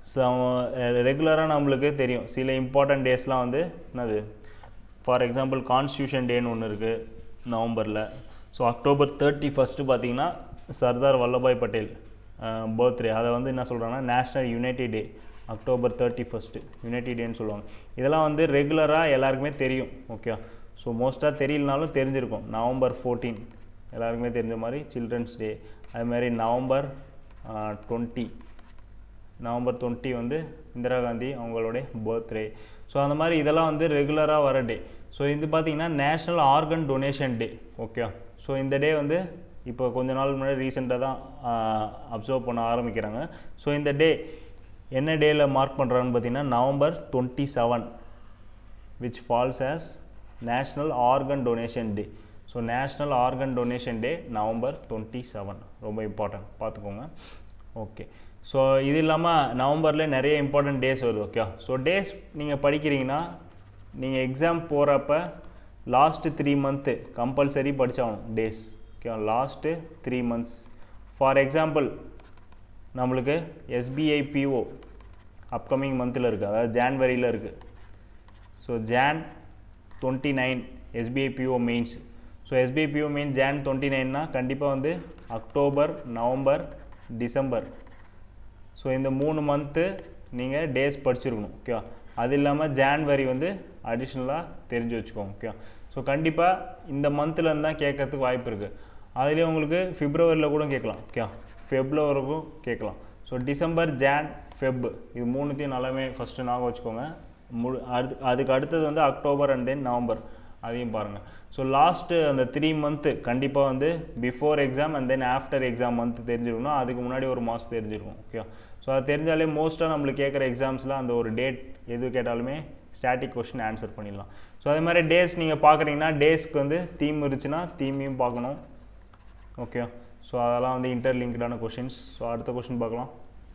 ரெகுலராக நம்மளுக்கு தெரியும் சில இம்பார்ட்டன்ட் டேஸ்லாம் வந்து என்னது, ஃபார் எக்ஸாம்பிள் கான்ஸ்டியூஷன் டேன்னு ஒன்று இருக்குது நவம்பரில். ஸோ அக்டோபர் தேர்ட்டி ஃபஸ்ட்டு பார்த்தீங்கன்னா சர்தார் வல்லபாய் பட்டேல் பர்த்டே, அதை வந்து என்ன சொல்கிறாங்கன்னா national unity day, October thirty first unity டேன்னு சொல்லுவாங்க. இதெல்லாம் வந்து ரெகுலராக எல்லாருக்குமே தெரியும், ஓகே. ஸோ மோஸ்ட்டாக தெரியலனாலும் தெரிஞ்சிருக்கும். நவம்பர் ஃபோர்டீன் எல்லாருக்குமே தெரிஞ்ச மாதிரி சில்ட்ரன்ஸ் டே. அதுமாதிரி நவம்பர் டுவெண்ட்டி நவம்பர் டுவெண்ட்டி வந்து இந்திரா காந்தி அவங்களுடைய பர்த்டே. ஸோ அந்த மாதிரி இதெல்லாம் வந்து ரெகுலராக வர டே. ஸோ இது பார்த்திங்கன்னா national organ donation day, okay. So இந்த டே வந்து இப்போ கொஞ்ச நாள் முன்னாடி ரீசெண்டாக தான் அப்சர்வ் பண்ண ஆரம்பிக்கிறாங்க. ஸோ இந்த டே என்ன டேயில் மார்க் பண்ணுறாங்கன்னு பார்த்தீங்கன்னா November twenty seven which falls as national organ donation day. So national organ donation day November twenty seven, ரொம்ப இம்பார்ட்டன்ட், பார்த்துக்கோங்க, ஓகே. ஸோ இது இல்லாமல் நவம்பரில் நிறைய இம்பார்ட்டன்ட் டேஸ் வருது, ஓகே. ஸோ டேஸ் நீங்கள் படிக்கிறீங்கன்னா நீங்கள் எக்ஸாம் போகிறப்ப லாஸ்ட்டு த்ரீ மந்த்து கம்பல்சரி படித்தாகணும் days, okay. Last three months for example நம்மளுக்கு எஸ்பிஐ பிஓ அப்கமிங் மந்தில் இருக்குது, அதாவது ஜான்வரியில் இருக்குது. So Jan twenty nine SBI PO mains. So SBI PO mains Jan twenty நைன்னா கண்டிப்பாக வந்து அக்டோபர், நவம்பர், டிசம்பர், ஸோ இந்த மூணு மந்த்து நீங்கள் டேஸ் படிச்சிருக்கணும், ஓகே. அது இல்லாமல் ஜான்வரி வந்து அடிஷ்னலாக தெரிஞ்சு வச்சுக்கோங்க, ஓகே. ஸோ கண்டிப்பாக இந்த மந்த்லேருந்து தான் கேட்கறதுக்கு வாய்ப்பு இருக்குது. அதுலேயே உங்களுக்கு பிப்ரவரியில் கூட கேட்கலாம், ஓகே, ஃபெப்ரவரிக்கும் கேட்கலாம். ஸோ டிசம்பர், ஜான், ஃபெப் இது மூணுத்தையும் நல்லாவே ஃபஸ்ட்டு ஞாபகம் வச்சுக்கோங்க. முழு அடுத்து அதுக்கு அடுத்தது வந்து அக்டோபர் அண்ட் தென் நவம்பர், அதையும் பாருங்கள். ஸோ லாஸ்ட்டு அந்த த்ரீ மந்த்து கண்டிப்பாக வந்து before exam and then after exam month தெரிஞ்சிருக்கணும். அதுக்கு முன்னாடி ஒரு மாதம் தெரிஞ்சிருக்கும், ஓகே. ஸோ அது தெரிஞ்சாலே மோஸ்ட்டாக நம்மளுக்கு கேட்குற எக்ஸாம்ஸில் அந்த ஒரு டேட் எது கேட்டாலுமே ஸ்டாட்டிக் கொஸ்டின் ஆன்சர் பண்ணிடலாம். ஸோ அதே மாதிரி டேஸ் நீங்கள் பார்க்குறீங்கன்னா டேஸ்க்கு வந்து தீம் இருந்துச்சுன்னா தீமையும் பார்க்கணும், ஓகே. ஸோ அதெல்லாம் வந்து இன்டர்லிங்க்டான கொஷின்ஸ். ஸோ அடுத்த கொஷின் பார்க்கலாம்.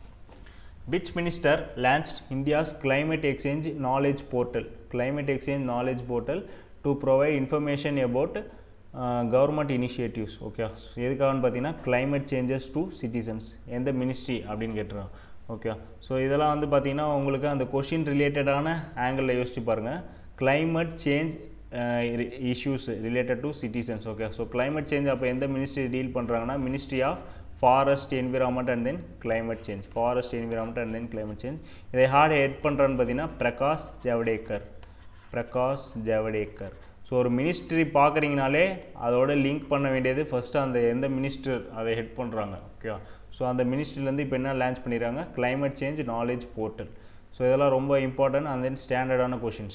Which minister launched India's climate exchange knowledge portal, climate exchange knowledge portal to provide information about government initiatives okay எதுக்காகன்னு பார்த்தீங்கன்னா climate changes to citizens எந்த மினிஸ்ட்ரி அப்படின்னு கேட்டுருக்காங்க ஓகே ஸோ இதெல்லாம் வந்து பார்த்தீங்கன்னா உங்களுக்கு அந்த கொஷின் ரிலேட்டடான ஆங்கிளில் யோசிச்சு பாருங்கள் climate change issues related to citizens okay so climate change அப்போ எந்த மினிஸ்ட்ரி டீல் பண்ணுறாங்கன்னா ministry of forest environment and then climate change forest environment and then climate change இதை ஹார்ட் ஹெட் பண்ணுறான்னு பார்த்தீங்கன்னா பிரகாஷ் ஜவடேக்கர் பிரகாஷ் ஜவடேக்கர் ஸோ ஒரு மினிஸ்ட்ரி பார்க்குறீங்கனாலே அதோட லிங்க் பண்ண வேண்டியது ஃபஸ்ட்டு அந்த எந்த மினிஸ்டர் அதை ஹெட் பண்ணுறாங்க ஓகே ஸோ அந்த மினிஸ்ட்ரிலேருந்து இப்போ என்ன லான்ச் பண்ணிடுறாங்க climate change knowledge portal so இதெல்லாம் ரொம்ப இம்பார்ட்டன்ட் அண்ட் தென் ஸ்டாண்டர்டான questions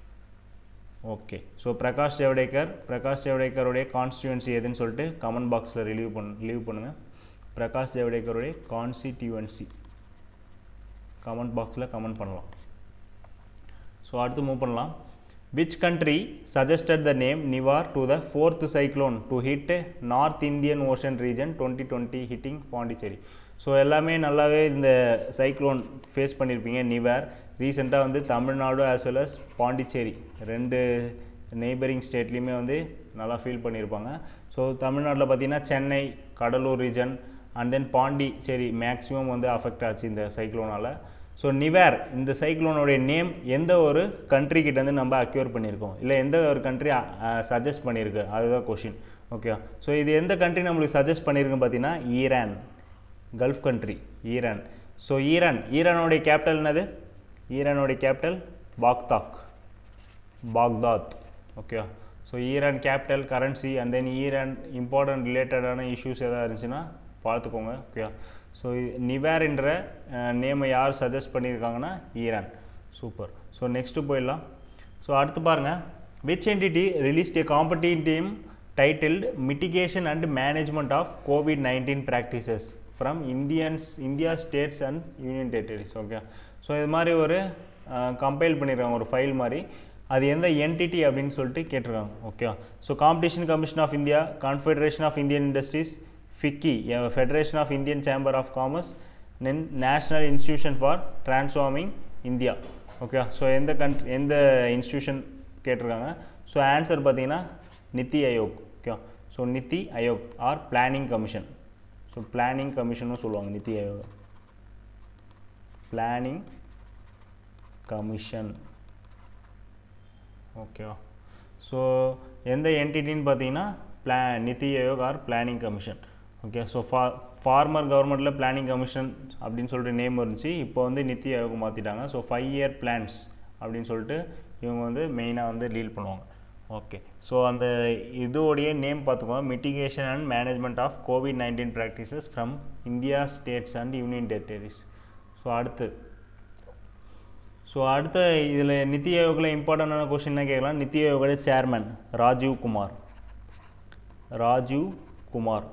okay so Prakash Javadekar Prakash ஜவடேக்கருடைய கான்ஸ்டியூவன்சி எதுன்னு சொல்லிட்டு கமெண்ட் பாக்ஸில் ரிலீவ் பண்ணு லீவ் பண்ணுங்கள் பிரகாஷ் ஜவடேக்கருடைய கான்ஸ்டியூவன்சி கமெண்ட் பாக்ஸில் கமெண்ட் பண்ணலாம் ஸோ அடுத்து மூவ் பண்ணலாம் which country suggested the name Nivar to the fourth cyclone to hit North Indian Ocean region twenty twenty hitting Pondicherry so எல்லாமே நல்லாவே இந்த சைக்ளோன் ஃபேஸ் பண்ணியிருப்பீங்க நிவார் ரீசெண்டாக வந்து Tamil Nadu as well as Pondicherry ரெண்டு நெய்பரிங் ஸ்டேட்லேயுமே வந்து நல்லா ஃபீல் பண்ணியிருப்பாங்க ஸோ தமிழ்நாட்டில் பார்த்திங்கன்னா Chennai Cuddalore region and then Pondicherry maximum வந்து அஃபெக்ட் ஆச்சு இந்த சைக்ளோனால் ஸோ நிவார் இந்த சைக்ளோனுடைய நேம் எந்த ஒரு கண்ட்ரிக்கிட்டேருந்து நம்ம அக்யூர் பண்ணியிருக்கோம் இல்லை எந்த ஒரு கண்ட்ரி சஜஸ்ட் பண்ணியிருக்கு அதுதான் கொஷின் ஓகே ஸோ இது எந்த கண்ட்ரி நம்மளுக்கு சஜஸ்ட் பண்ணியிருக்குன்னு பார்த்தீங்கன்னா Iran gulf country Iran so Iran ஈரானோடைய கேபிட்டல் என்னது ஈரானோடைய capital Baghdad Baghdad okay so Iran capital currency and then Iran important ரிலேட்டடான இஷ்யூஸ் எதாவது இருந்துச்சுன்னா பார்த்துக்கோங்க ஓகே ஸோ நிவார் என்ற நேமை யார் சஜஸ்ட் பண்ணியிருக்காங்கன்னா ஈரான் சூப்பர் ஸோ நெக்ஸ்ட்டு போயிடலாம் ஸோ அடுத்து பாருங்கள் which entity released a competitive team titled mitigation and management of COVID nineteen practices from Indians India states and union territories okay so இது மாதிரி ஒரு கம்பைல் பண்ணியிருக்காங்க ஒரு ஃபைல் மாதிரி அது எந்த என்டிட்டி அப்படின்னு சொல்லிட்டு கேட்டிருக்காங்க okay so competition commission of India confederation of Indian industries FICCI federation of Indian chamber of commerce then national institution for transforming India okay so எந்த கண்ட்ரி எந்த இன்ஸ்டிடியூஷன் கேட்டிருக்காங்க ஸோ ஆன்சர் பார்த்தீங்கன்னா NITI Aayog okay so NITI Aayog or planning commission so planning கமிஷனும் சொல்லுவாங்க NITI Aayog planning commission ஓகேவா so எந்த என்டிட்டின்னு பார்த்தீங்கன்னா பிளா NITI Aayog or planning commission okay so ஃபா ஃபார்மர் கவர்மெண்ட்டில் பிளானிங் கமிஷன் அப்படின்னு சொல்லிட்டு நேம் இருந்துச்சு இப்போ வந்து நித்தி ஆயோக் மாற்றிட்டாங்க ஸோ ஃபைவ் இயர் பிளான்ஸ் அப்படின்னு சொல்லிட்டு இவங்க வந்து மெயினாக வந்து லீட் பண்ணுவாங்க ஓகே ஸோ அந்த இதோடைய நேம் பார்த்துக்கோங்க mitigation and management of COVID nineteen practices from India states and union territories so அடுத்து ஸோ அடுத்த இதில் நித்தி ஆயோக்கில் இம்பார்ட்டண்டான கொஸ்டின் என்ன கேட்கலாம் நித்தி ஆயோகோட chairman Rajiv Kumar Rajiv Kumar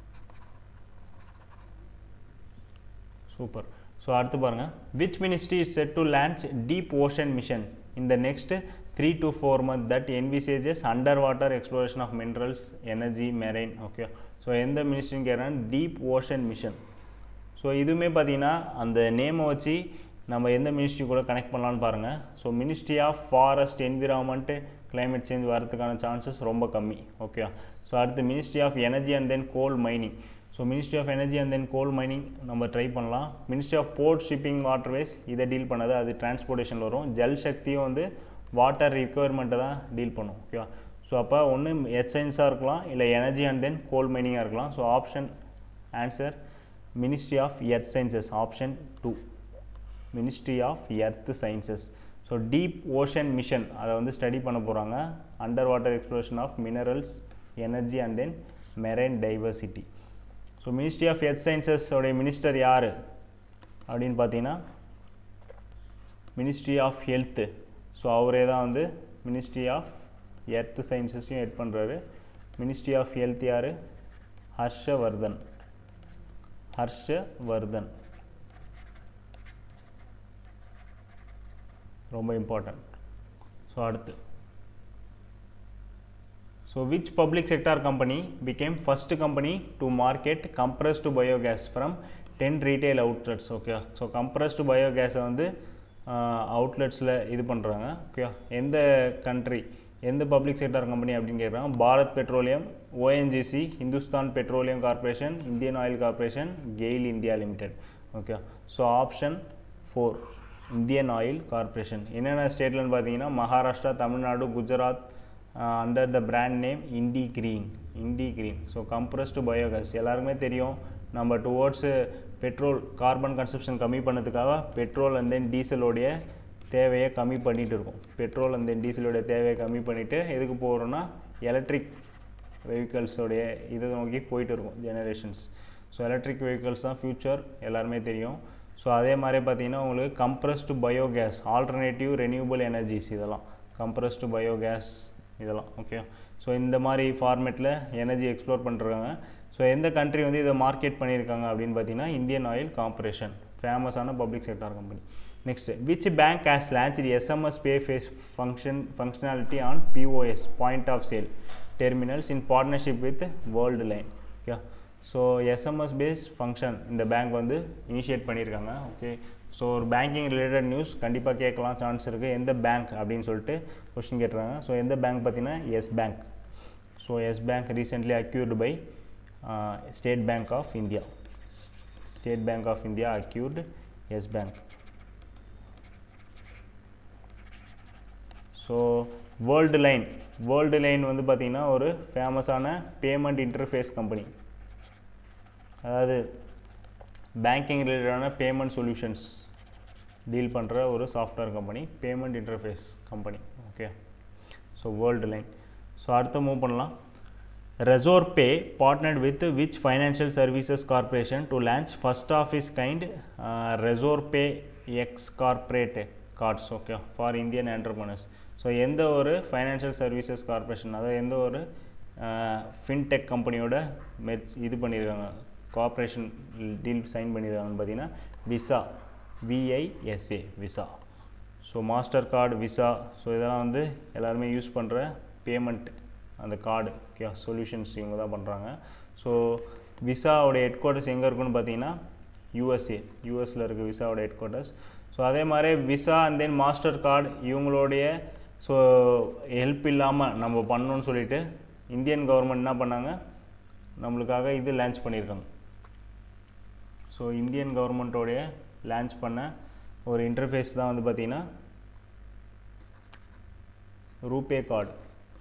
super so அடுத்து பாருங்கள் which ministry is set to launch deep ocean mission in the next three to four months that envisages underwater exploration of minerals, energy, marine okay so எந்த மினிஸ்ட்ரின்னு கேட்குறேன் டீப் ஓஷன் மிஷன் ஸோ இதுவுமே பார்த்தீங்கன்னா அந்த நேமை வச்சு நம்ம எந்த மினிஸ்ட்ரி கூட கனெக்ட் பண்ணலான்னு பாருங்கள் so ministry of forest environment climate change வரதுக்கான சான்சஸ் ரொம்ப கம்மி ஓகே ஸோ அடுத்து ministry of energy and then coal mining so ministry of energy and then coal mining நம்ம ட்ரை பண்ணலாம் ministry of port shipping waterways இதை deal பண்ணது அது டிரான்ஸ்போர்ட்டேஷனில் வரும் ஜல் சக்தியும் வந்து வாட்டர் ரிக்வயர்மெண்ட்டை தான் டீல் பண்ணும் ஓகேவா ஸோ அப்போ ஒன்று எர்த் சயின்ஸாக இருக்கலாம் இல்லை எனர்ஜி அண்ட் தென் கோல் மைனிங்காக இருக்கலாம் so option answer ministry of earth sciences option two ministry of earth sciences so deep ocean mission அதை வந்து ஸ்டடி பண்ண போகிறாங்க under water exploration of minerals energy and then marine diversity so ministry of earth sciences உடைய minister யார் அப்படின்னு பார்த்தீங்கன்னா ministry of health so அவரே தான் வந்து மினிஸ்ட்ரி ஆஃப் எர்த் சயின்சஸையும் ஹெட் பண்ணுறாரு மினிஸ்ட்ரி ஆஃப் ஹெல்த் யார் ஹர்ஷவர்தன் ஹர்ஷவர்தன் ரொம்ப இம்பார்ட்டன்ட் ஸோ அடுத்து So which public sector company became first company to market compressed biogas from ten retail outlets okay so compressed biogas வந்து outletsல இது பண்ணுறாங்க ஓகே எந்த கண்ட்ரி எந்த பப்ளிக் செக்டார் கம்பெனி அப்படின்னு கேட்குறாங்க. Bharat petroleum, ONGC, Hindustan petroleum corporation, Indian oil corporation, GAIL India limited. Okay, so option four Indian oil corporation. என்னென்ன ஸ்டேட்லன்னு பார்த்தீங்கன்னா Maharashtra, Tamil Nadu, Gujarat, under the brand name IndiGreen. IndiGreen. So compressed biogas எல்லாருக்குமே தெரியும். நம்ம டுவோர்ட்ஸு petrol carbon consumption கம்மி பண்ணதுக்காக petrol and then டீசலோடைய தேவையை கம்மி பண்ணிகிட்டு இருக்கோம். பெட்ரோல் அண்ட் தென் டீசலோடைய தேவையை கம்மி பண்ணிவிட்டு எதுக்கு போகிறோன்னா எலக்ட்ரிக் வெஹிக்கல்ஸோடைய இதை நோக்கி போயிட்டு இருக்கும் ஜெனரேஷன்ஸ். ஸோ எலக்ட்ரிக் வெஹிக்கல்ஸ் தான் ஃப்யூச்சர் எல்லாருமே தெரியும். ஸோ அதே மாதிரி பார்த்தீங்கன்னா உங்களுக்கு compressed biogas, alternative renewable energies, இதெல்லாம் கம்ப்ரஸ்டு பயோகேஸ் இதெல்லாம். ஓகே, ஸோ இந்த மாதிரி ஃபார்மேட்டில் எனர்ஜி எக்ஸ்ப்ளோர் பண்ணிருக்காங்க. ஸோ எந்த கண்ட்ரி வந்து இதை மார்க்கெட் பண்ணியிருக்காங்க அப்படின்னு பார்த்தீங்கன்னா இந்தியன் ஆயில் கார்பரேஷன், ஃபேமஸான public sector company. Next, which bank has launched SMS pay face function functionality on POS point of sale terminals in partnership with world line. Okay, so SMS base function இந்த bank வந்து initiate பண்ணியிருக்காங்க. Okay, so ஒரு banking related news கண்டிப்பாக கேட்கலாம் chance இருக்குது. எந்த bank அப்படின்னு சொல்லிட்டு கொஸ்டின் கேட்டுறாங்க. ஸோ எந்த பேங்க் பார்த்தீங்கன்னா S bank. So S bank recently acquired by state bank of India. State bank of India acquired S bank. So world line, world line வந்து பார்த்திங்கன்னா ஒரு ஃபேமஸான பேமெண்ட் இன்டர்ஃபேஸ் கம்பெனி. அதாவது banking ரிலேட்டடான payment solutions deal பண்ணுற ஒரு software company, payment interface company. Okay, so Worldline. So அடுத்து move பண்ணலாம். Razor Pay partnered with which financial services corporation to launch first of its kind uh, Razor Pay X corporate cards, okay, for Indian entrepreneurs. So எந்த ஒரு financial services corporation, அதாவது எந்த ஒரு fintech கம்பெனியோட merge இது பண்ணியிருக்காங்க, corporation deal sign பண்ணியிருக்காங்கன்னு பார்த்தீங்கன்னா Visa, V I S A Visa. So Mastercard, Visa, so இதெல்லாம் வந்து எல்லாருமே யூஸ் பண்ணுற பேமெண்ட் அந்த கார்டு. ஓகே, சொல்யூஷன்ஸ் இவங்க தான் பண்ணுறாங்க. ஸோ விசாவோடைய ஹெட் குவார்ட்டர்ஸ் எங்கே இருக்குன்னு பார்த்தீங்கன்னா யூஎஸ்ஏ, யூஎஸில் இருக்குது விசாவோட ஹெட் குவார்ட்டர்ஸ். ஸோ அதே மாதிரி Visa and then Mastercard இவங்களுடைய ஸோ ஹெல்ப் இல்லாமல் நம்ம பண்ணணும்னு சொல்லிட்டு இந்தியன் கவர்மெண்ட் என்ன பண்ணாங்க, நம்மளுக்காக இது லான்ச் பண்ணியிருக்காங்க. ஸோ இந்தியன் கவர்மெண்ட்டோடைய லான்ச் பண்ண ஒரு இன்டர்ஃபேஸ் தான் வந்து பார்த்திங்கன்னா ரூபே கார்டு,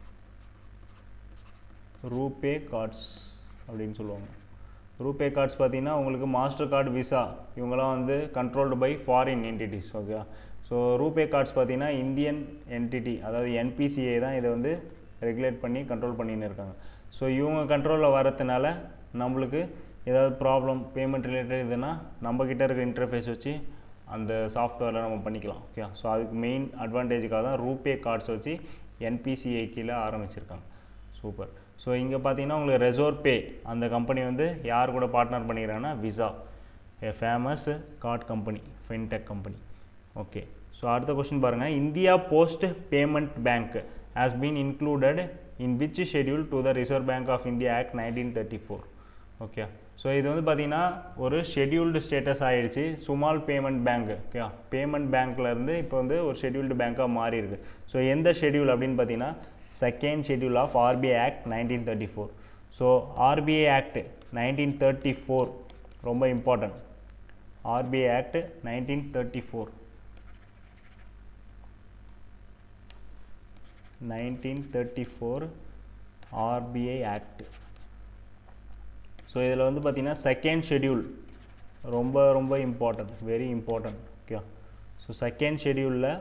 ரூபே கார்ட்ஸ் அப்படின்னு சொல்லுவாங்க. ரூபே கார்ட்ஸ் பார்த்தீங்கன்னா உங்களுக்கு மாஸ்டர் கார்டு, விசா இவங்களாம் வந்து controlled by foreign entities. Okay, so RuPay cards பார்த்தீங்கன்னா இந்தியன் என்டிட்டி, அதாவது என்பிசிஐ தான் இதை வந்து ரெகுலேட் பண்ணி கண்ட்ரோல் பண்ணின்னு இருக்காங்க. ஸோ இவங்க கண்ட்ரோலில் வரதுனால நம்மளுக்கு ஏதாவது ப்ராப்ளம் பேமெண்ட் ரிலேட்டட் இதுனா நம்மக்கிட்ட இருக்கிற இன்டர்ஃபேஸ் வச்சு அந்த சாஃப்ட்வேரில் நம்ம பண்ணிக்கலாம். ஓகே, ஸோ அதுக்கு மெயின் அட்வான்டேஜுக்காக தான் ரூபே கார்ட்ஸ் வச்சு என்பிசிஐ கீழே ஆரம்பிச்சிருக்காங்க. சூப்பர். ஸோ இங்கே பார்த்தீங்கன்னா உங்களுக்கு ரெசோர் பே அந்த கம்பெனி வந்து யார் கூட பார்ட்னர் பண்ணிக்கிறாங்கன்னா Visa, a famous card company, fintech company. Okay, so அடுத்த கொஸ்டின் பாருங்கள். India post payment bank has been included in which schedule to the Reserve bank of India Act nineteen thirty four. Okay, so இது வந்து பார்த்திங்கன்னா ஒரு scheduled status ஆகிடுச்சு. Small payment bank, okay, payment பேங்க்லேருந்து இப்போ வந்து ஒரு ஷெட்யூல்டு பேங்காக மாறி இருக்குது. ஸோ எந்த ஷெட்யூல் அப்படின்னு பார்த்தீங்கன்னா second schedule of RBI Act nineteen thirty four. So RBI Act nineteen thirty four ரொம்ப important. RBI Act nineteen thirty four nineteen thirty four RBI Act. So இதில் வந்து பார்த்திங்கன்னா செகண்ட் ஷெட்யூல் ரொம்ப ரொம்ப important, very important. Okay, so second ஷெட்யூலில்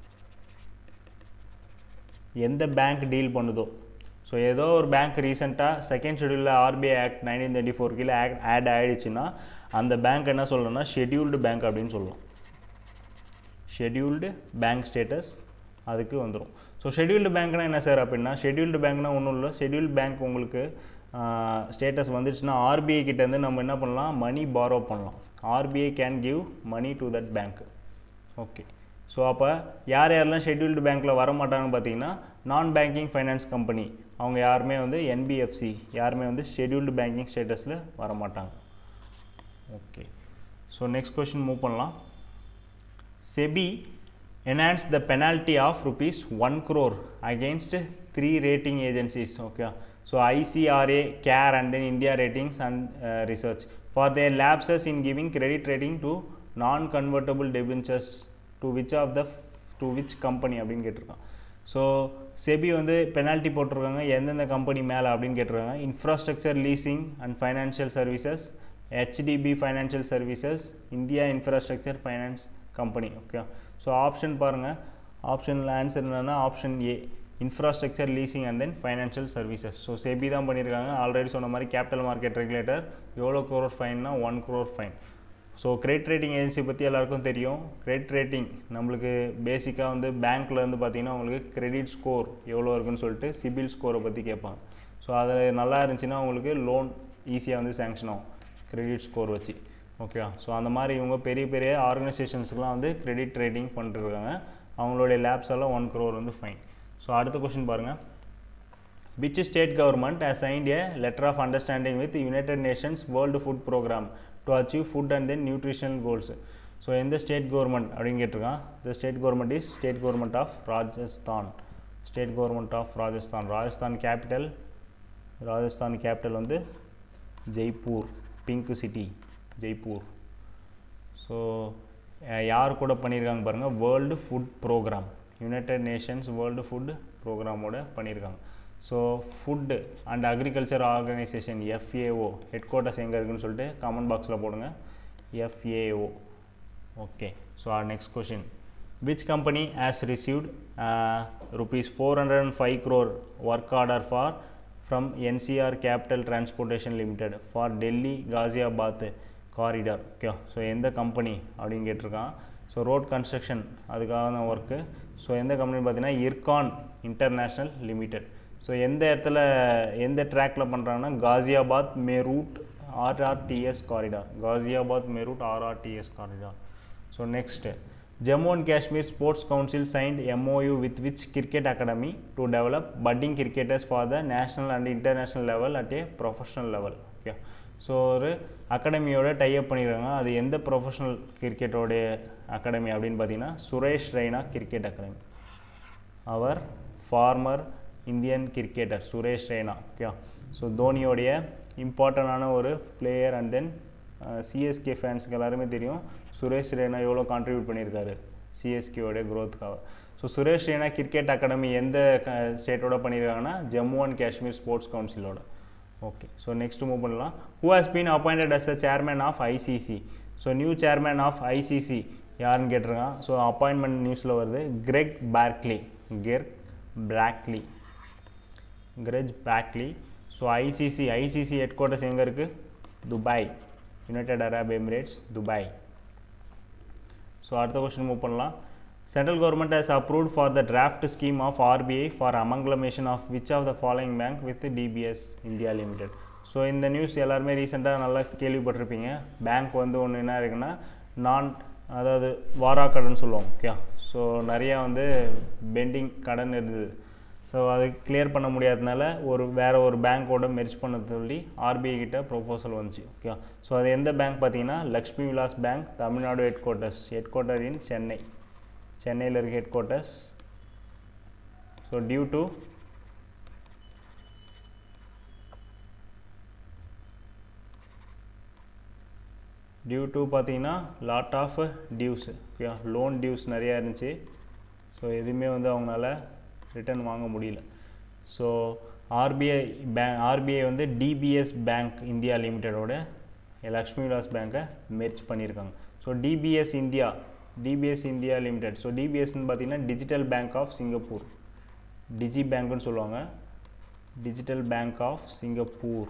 எந்த bank deal பண்ணுதோ, so ஏதோ ஒரு பேங்க் ரீசெண்டாக செகண்ட் ஷெட்யூலில் RBI Act nineteen thirty four கீழே ஆக்ட் ஆட் ஆகிடுச்சுன்னா அந்த பேங்க் என்ன சொல்லணும்னா ஷெட்யூல்டு பேங்க் அப்படின்னு சொல்லலாம். ஷெட்யூல்டு பேங்க் ஸ்டேட்டஸ் அதுக்கு வந்துடும். ஸோ ஷெட்யூல்டு பேங்க்னா என்ன சார் அப்படின்னா, ஷெட்யூல்டு பேங்க்னா ஒன்றும் இல்லை, ஷெட்யூல்டு பேங்க் உங்களுக்கு ஸ்டேட்டஸ் வந்துடுச்சுன்னா ஆர்பிஐ கிட்டேருந்து நம்ம என்ன பண்ணலாம், மணி பாரோ பண்ணலாம். RBI can give money to that bank. Okay, so அப்போ யார் யாரெல்லாம் ஷெட்யூல்டு பேங்க்கில் வர மாட்டாங்கன்னு பார்த்தீங்கன்னா நான் பேங்கிங் ஃபைனான்ஸ் கம்பெனி அவங்க யாருமே வந்து என்பிஎஃப்சி யாருமே வந்து ஷெட்யூல்டு பேங்கிங் ஸ்டேட்டஸில் வர மாட்டாங்க. Okay, so next question move பண்ணலாம். SEBI enhance the penalty of rupees one crore against three rating agencies. Okay, so I C R A, C A R, and then India Ratings and uh, Research for their lapses in giving credit rating to non-convertible debentures to which of the to which company அப்படின்னு கேட்டிருக்கான். So SEBI வந்து penalty போட்டிருக்காங்க எந்தெந்த company மேலே அப்படின்னு கேட்டிருக்காங்க. Infrastructure leasing and financial services, HDB financial services, India infrastructure finance company. Okay, so option பாருங்கள். ஆப்ஷனில் ஆன்சர் என்னென்னா option A, infrastructure leasing and then financial services. So SEBI தான் பண்ணியிருக்காங்க. ஆல்ரெடி சொன்ன மாதிரி கேபிட்டல் மார்க்கெட் ரெகுலேட்டர் எவ்வளோ க்ரோர் ஃபைன்னா one crore fine. So credit rating agency பற்றி எல்லாருக்கும் தெரியும். கிரெடிட் ரேட்டிங் நம்மளுக்கு பேசிக்காக வந்து பேங்க்கில் வந்து பார்த்திங்கன்னா உங்களுக்கு கிரெடிட் ஸ்கோர் எவ்வளோ இருக்குன்னு சொல்லிட்டு சிபில் ஸ்கோரை பற்றி கேட்பாங்க. ஸோ அதில் நல்லா இருந்துச்சுன்னா உங்களுக்கு லோன் ஈஸியாக வந்து சேங்ஷன் ஆகும் கிரெடிட் ஸ்கோர் வச்சு. ஓகேவா? ஸோ அந்த மாதிரி இவங்க பெரிய பெரிய ஆர்கனைசேஷன்ஸ்க்குலாம் வந்து கிரெடிட் ரேட்டிங் பண்ணிட்டுருக்காங்க. அவங்களுடைய லேப்ஸ் எல்லாம் ஒன் க்ரோர் வந்து ஃபைன். ஸோ அடுத்த கொஸ்டின் பாருங்கள். Which state government has signed a letter of understanding with the United Nations World Food Program to achieve food and then nutritional goals? So in the state government அப்படினு கேட்டிருக்கான். The state government is state government of Rajasthan. State government of Rajasthan. Rajasthan capital Rajasthan capital வந்து Jaipur, pink city Jaipur. So யார் கூட பண்ணியிருக்காங்க பாருங்கள், World Food Programme, United Nations World Food ப்ரோக்ராமோட பண்ணியிருக்காங்க. So food and agriculture organisation FAO headquarters எங்கே இருக்குன்னு சொல்லிட்டு கமெண்ட் பாக்ஸில் போடுங்க. FAO. Okay, so our next question. Which company has received rupees four hundred and five crore work order for from NCR capital transportation limited for Delhi Ghaziabad corridor? Okay, so எந்த company அப்படின்னு கேட்டிருக்கான். So road construction அதுக்கான work. So எந்த company பார்த்தீங்கன்னா Ircon international limited. So எந்த இடத்துல எந்த ட்ராக்கில் பண்ணுறாங்கன்னா Ghaziabad Meerut RRTS corridor. Ghaziabad Meerut RRTS corridor. So next, Jammu and Kashmir sports council signed MOU with which cricket academy to develop budding cricketers for the national and international level at a professional level. Okay, so ஒரு அகாடமியோட type பண்ணிடுறாங்க. அது எந்த professional கிரிக்கெட்டோடைய academy அப்படின்னு பார்த்தீங்கன்னா Suresh Raina cricket academy. அவர் former Indian cricketer Suresh Raina. Okay, so தோனியோடைய இம்பார்ட்டண்டான ஒரு பிளேயர். அண்ட் தென் சிஎஸ்கே ஃபேன்ஸுக்கு எல்லாருமே தெரியும் சுரேஷ் ரெய்னா எவ்வளோ கான்ட்ரிபியூட் பண்ணியிருக்காரு சிஎஸ்கேவோடைய க்ரோத்துக்காக. So Suresh Raina cricket academy எந்த ஸ்டேட்டோட பண்ணியிருக்காங்கன்னா ஜம்மு அண்ட் காஷ்மீர் ஸ்போர்ட்ஸ் கவுன்சிலோட. ஓகே, ஸோ நெக்ஸ்ட் மூவ் பண்ணலாம். Who has been appointed as a chairman of ICC? So new chairman of ICC யாருன்னு கேட்டிருக்கான். ஸோ அப்பாயின்மெண்ட் நியூஸில் வருது Greg Barclay. Greg Barclay Greg Barclay. So ICC ICC headquarters எங்கே இருக்குது? Dubai, United Arab Emirates, Dubai. So அடுத்த question move பண்ணலாம். Central government has approved for the draft scheme of RBI for amalgamation of which of the following bank with DBS India limited? So இந்த news எல்லாருமே ரீசெண்டாக நல்லா கேள்விப்பட்டிருப்பீங்க. Bank வந்து ஒன்று என்ன இருக்குன்னா நான் அதாவது வாரா கடன் சொல்லுவோம். ஓகே, ஸோ நிறையா வந்து பெண்டிங் கடன் இருந்தது. ஸோ அது கிளியர் பண்ண முடியாததுனால ஒரு வேறு ஒரு பேங்க்கோட மெர்ஜ் பண்ண சொல்லி ஆர்பிஐ கிட்ட ப்ரொபோசல் வந்துச்சு. ஓகே, ஸோ அது எந்த பேங்க் பார்த்தீங்கன்னா Lakshmi Vilas Bank, Tamil Nadu headquarters. Headquarter in Chennai, சென்னையில் இருக்க headquarters. So due to due to பார்த்தீங்கன்னா lot of dues. Okay, loan dues நிறையா இருந்துச்சு. ஸோ எதுவுமே வந்து அவங்களால ரிட்டர்ன் வாங்க முடியல. ஸோ ஆர்பிஐ பேங்க் ஆர்பிஐ வந்து டிபிஎஸ் பேங்க் இந்தியா லிமிடெடோட லக்ஷ்மி விலாஸ் பேங்க்கை மெர்ஜ் பண்ணியிருக்காங்க. So DBS India DBS India limited. So டிபிஎஸ்ன்னு பார்த்தீங்கன்னா digital bank of Singapore, digi பேங்க்குன்னு சொல்லுவாங்க. Digital bank of Singapore.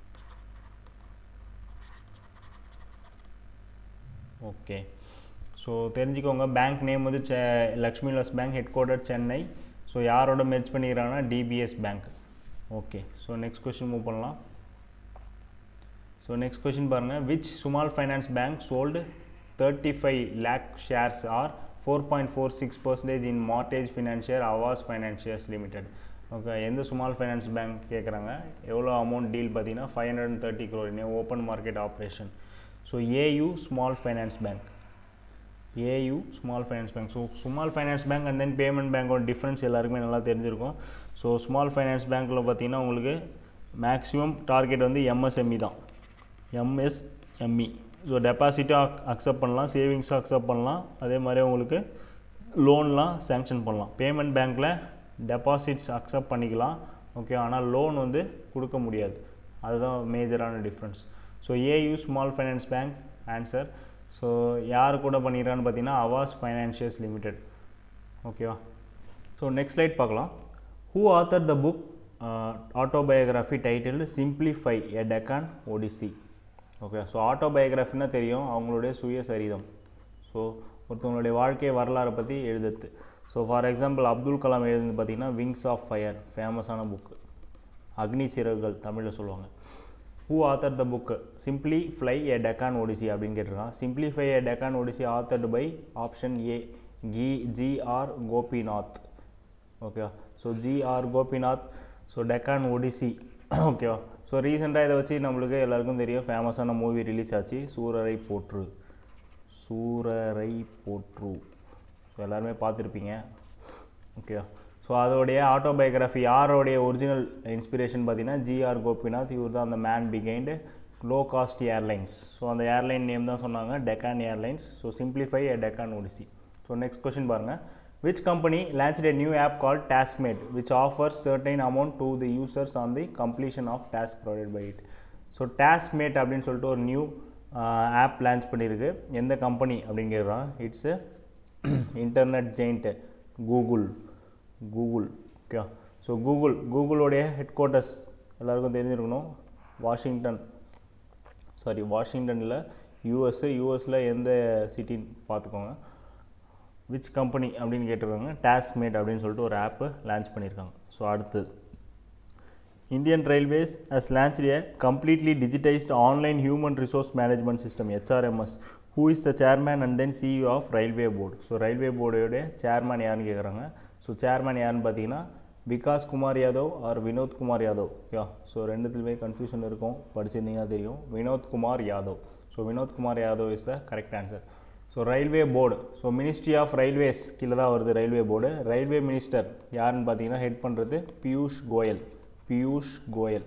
Okay, so தெரிஞ்சுக்கோங்க பேங்க் நேம் வந்து செ Lakshmi Vilas Bank, headquarter Chennai. So யாரோட மெர்ஜ் பண்ணிக்கிறாங்கன்னா DBS bank. Okay, so next question move பண்ணலாம். ஸோ நெக்ஸ்ட் கொஸ்டின் பாருங்கள். Which small finance bank sold thirty five lakh shares or four point four six percentage in mortgage financier Aavas financiers limited? Okay, எந்த small finance bank கேட்குறாங்க. எவ்வளோ amount deal பார்த்தீங்கன்னா five hundred and thirty crore in open market operation. So AU small finance bank. A U small finance bank. So small finance bank and then payment bank ஓட difference எல்லாருக்குமே நல்லா தெரிஞ்சிருக்கும். So small finance பேங்க்கில் பார்த்தீங்கன்னா உங்களுக்கு maximum target வந்து M S M E தான், M S M E. So டெபாசிட்டும் அக்செப்ட் பண்ணலாம், சேவிங்ஸும் அக்செப்ட் பண்ணலாம், அதே மாதிரி உங்களுக்கு லோன்லாம் சேங்ஷன் பண்ணலாம். பேமெண்ட் பேங்க்கில் டெபாசிட்ஸ் அக்செப்ட் பண்ணிக்கலாம், ஓகே, ஆனால் லோன் வந்து கொடுக்க முடியாது. அதுதான் மேஜரான difference. So A U small finance bank answer. So யார் கூட பண்ணிடுறான்னு பார்த்தீங்கன்னா அவாஸ் ஃபைனான்ஷியல்ஸ் லிமிடெட், ஓகேவா. ஸோ நெக்ஸ்ட் ஸ்லைட் பார்க்கலாம். Who author the book autobiography titled simply fly a Deccan Odyssey. Okay, so ஆட்டோபயோகிராஃபின்னா தெரியும், அவங்களுடைய சுயசரிதம். ஸோ ஒருத்தவங்களுடைய வாழ்க்கை வரலாறை பற்றி எழுதுறது. So for example Abdul Kalam எழுதுனது பார்த்திங்கன்னா விங்ஸ் ஆஃப் ஃபயர், ஃபேமஸான புக்கு, அக்னி சிறகுகள் தமிழில் சொல்லுவாங்க. Who authored the book Simplify a Deccan Odyssey அப்படின்னு கேட்டிருக்கான். Simplify a Deccan Odyssey authored by option A G R Gopinath. ஓகேவா. So G R Gopinath. So Deccan Odyssey, ஓகேவா. So ரீசெண்டாக இதை வச்சு நம்மளுக்கு எல்லாருக்கும் தெரியும், ஃபேமஸான மூவி ரிலீஸ் ஆச்சு, சூரரை போற்று. சூரரை போற்று ஸோ எல்லாருமே பார்த்துருப்பீங்க, ஓகேவா. ஸோ அதோடைய ஆட்டோபயோகிராஃபி யாரோடைய ஒரிஜினல் இன்ஸ்பிரேஷன் பார்த்தீங்கன்னா G R Gopinath. இவர் தான் அந்த man behind low cost airlines. So அந்த ஏர்லைன் நேம் தான் சொன்னாங்க, Deccan Airlines. So simply fly a Deccan Odyssey. So next question பாருங்கள். Which company launched a new app called Taskmate which offers certain amount to the users on the completion of task provided by it. So Taskmate அப்படின்னு சொல்லிட்டு ஒரு new app launch பண்ணியிருக்கு. எந்த company அப்படின்னு கேட்குறான். It's internet giant Google. Google, okay. So Google கூகுளோடைய headquarters எல்லாருக்கும் தெரிஞ்சிருக்கணும், வாஷிங்டன். சாரி வாஷிங்டனில் யூஎஸ். யூஎஸில் எந்த சிட்டின்னு பார்த்துக்கோங்க. விச் கம்பெனி அப்படின்னு கேட்டிருக்காங்க. Taskmate அப்படின்னு சொல்லிட்டு ஒரு ஆப்பு லான்ச் பண்ணியிருக்காங்க. ஸோ அடுத்தது Indian Railways has launched a completely digitised online human resource management system H R M S. Who is the chairman and then C E O of railway board. So railway போர்டோடைய chairman யாருன்னு கேட்குறாங்க. So chairman யாருன்னு பார்த்தீங்கன்னா Vikas Kumar Yadav or Vinod Kumar Yadav, okay. So ரெண்டுத்துலேயுமே confusion இருக்கும், படிச்சிருந்தீங்கன்னா தெரியும். Vinod Kumar Yadav. So Vinod Kumar Yadav is the correct answer. So railway board, so ministry of railways கீழே தான் வருது ரயில்வே போர்டு. ரயில்வே மினிஸ்டர் யாருன்னு பார்த்தீங்கன்னா ஹெட் பண்ணுறது பியூஷ் கோயல். பியூஷ் கோயல்.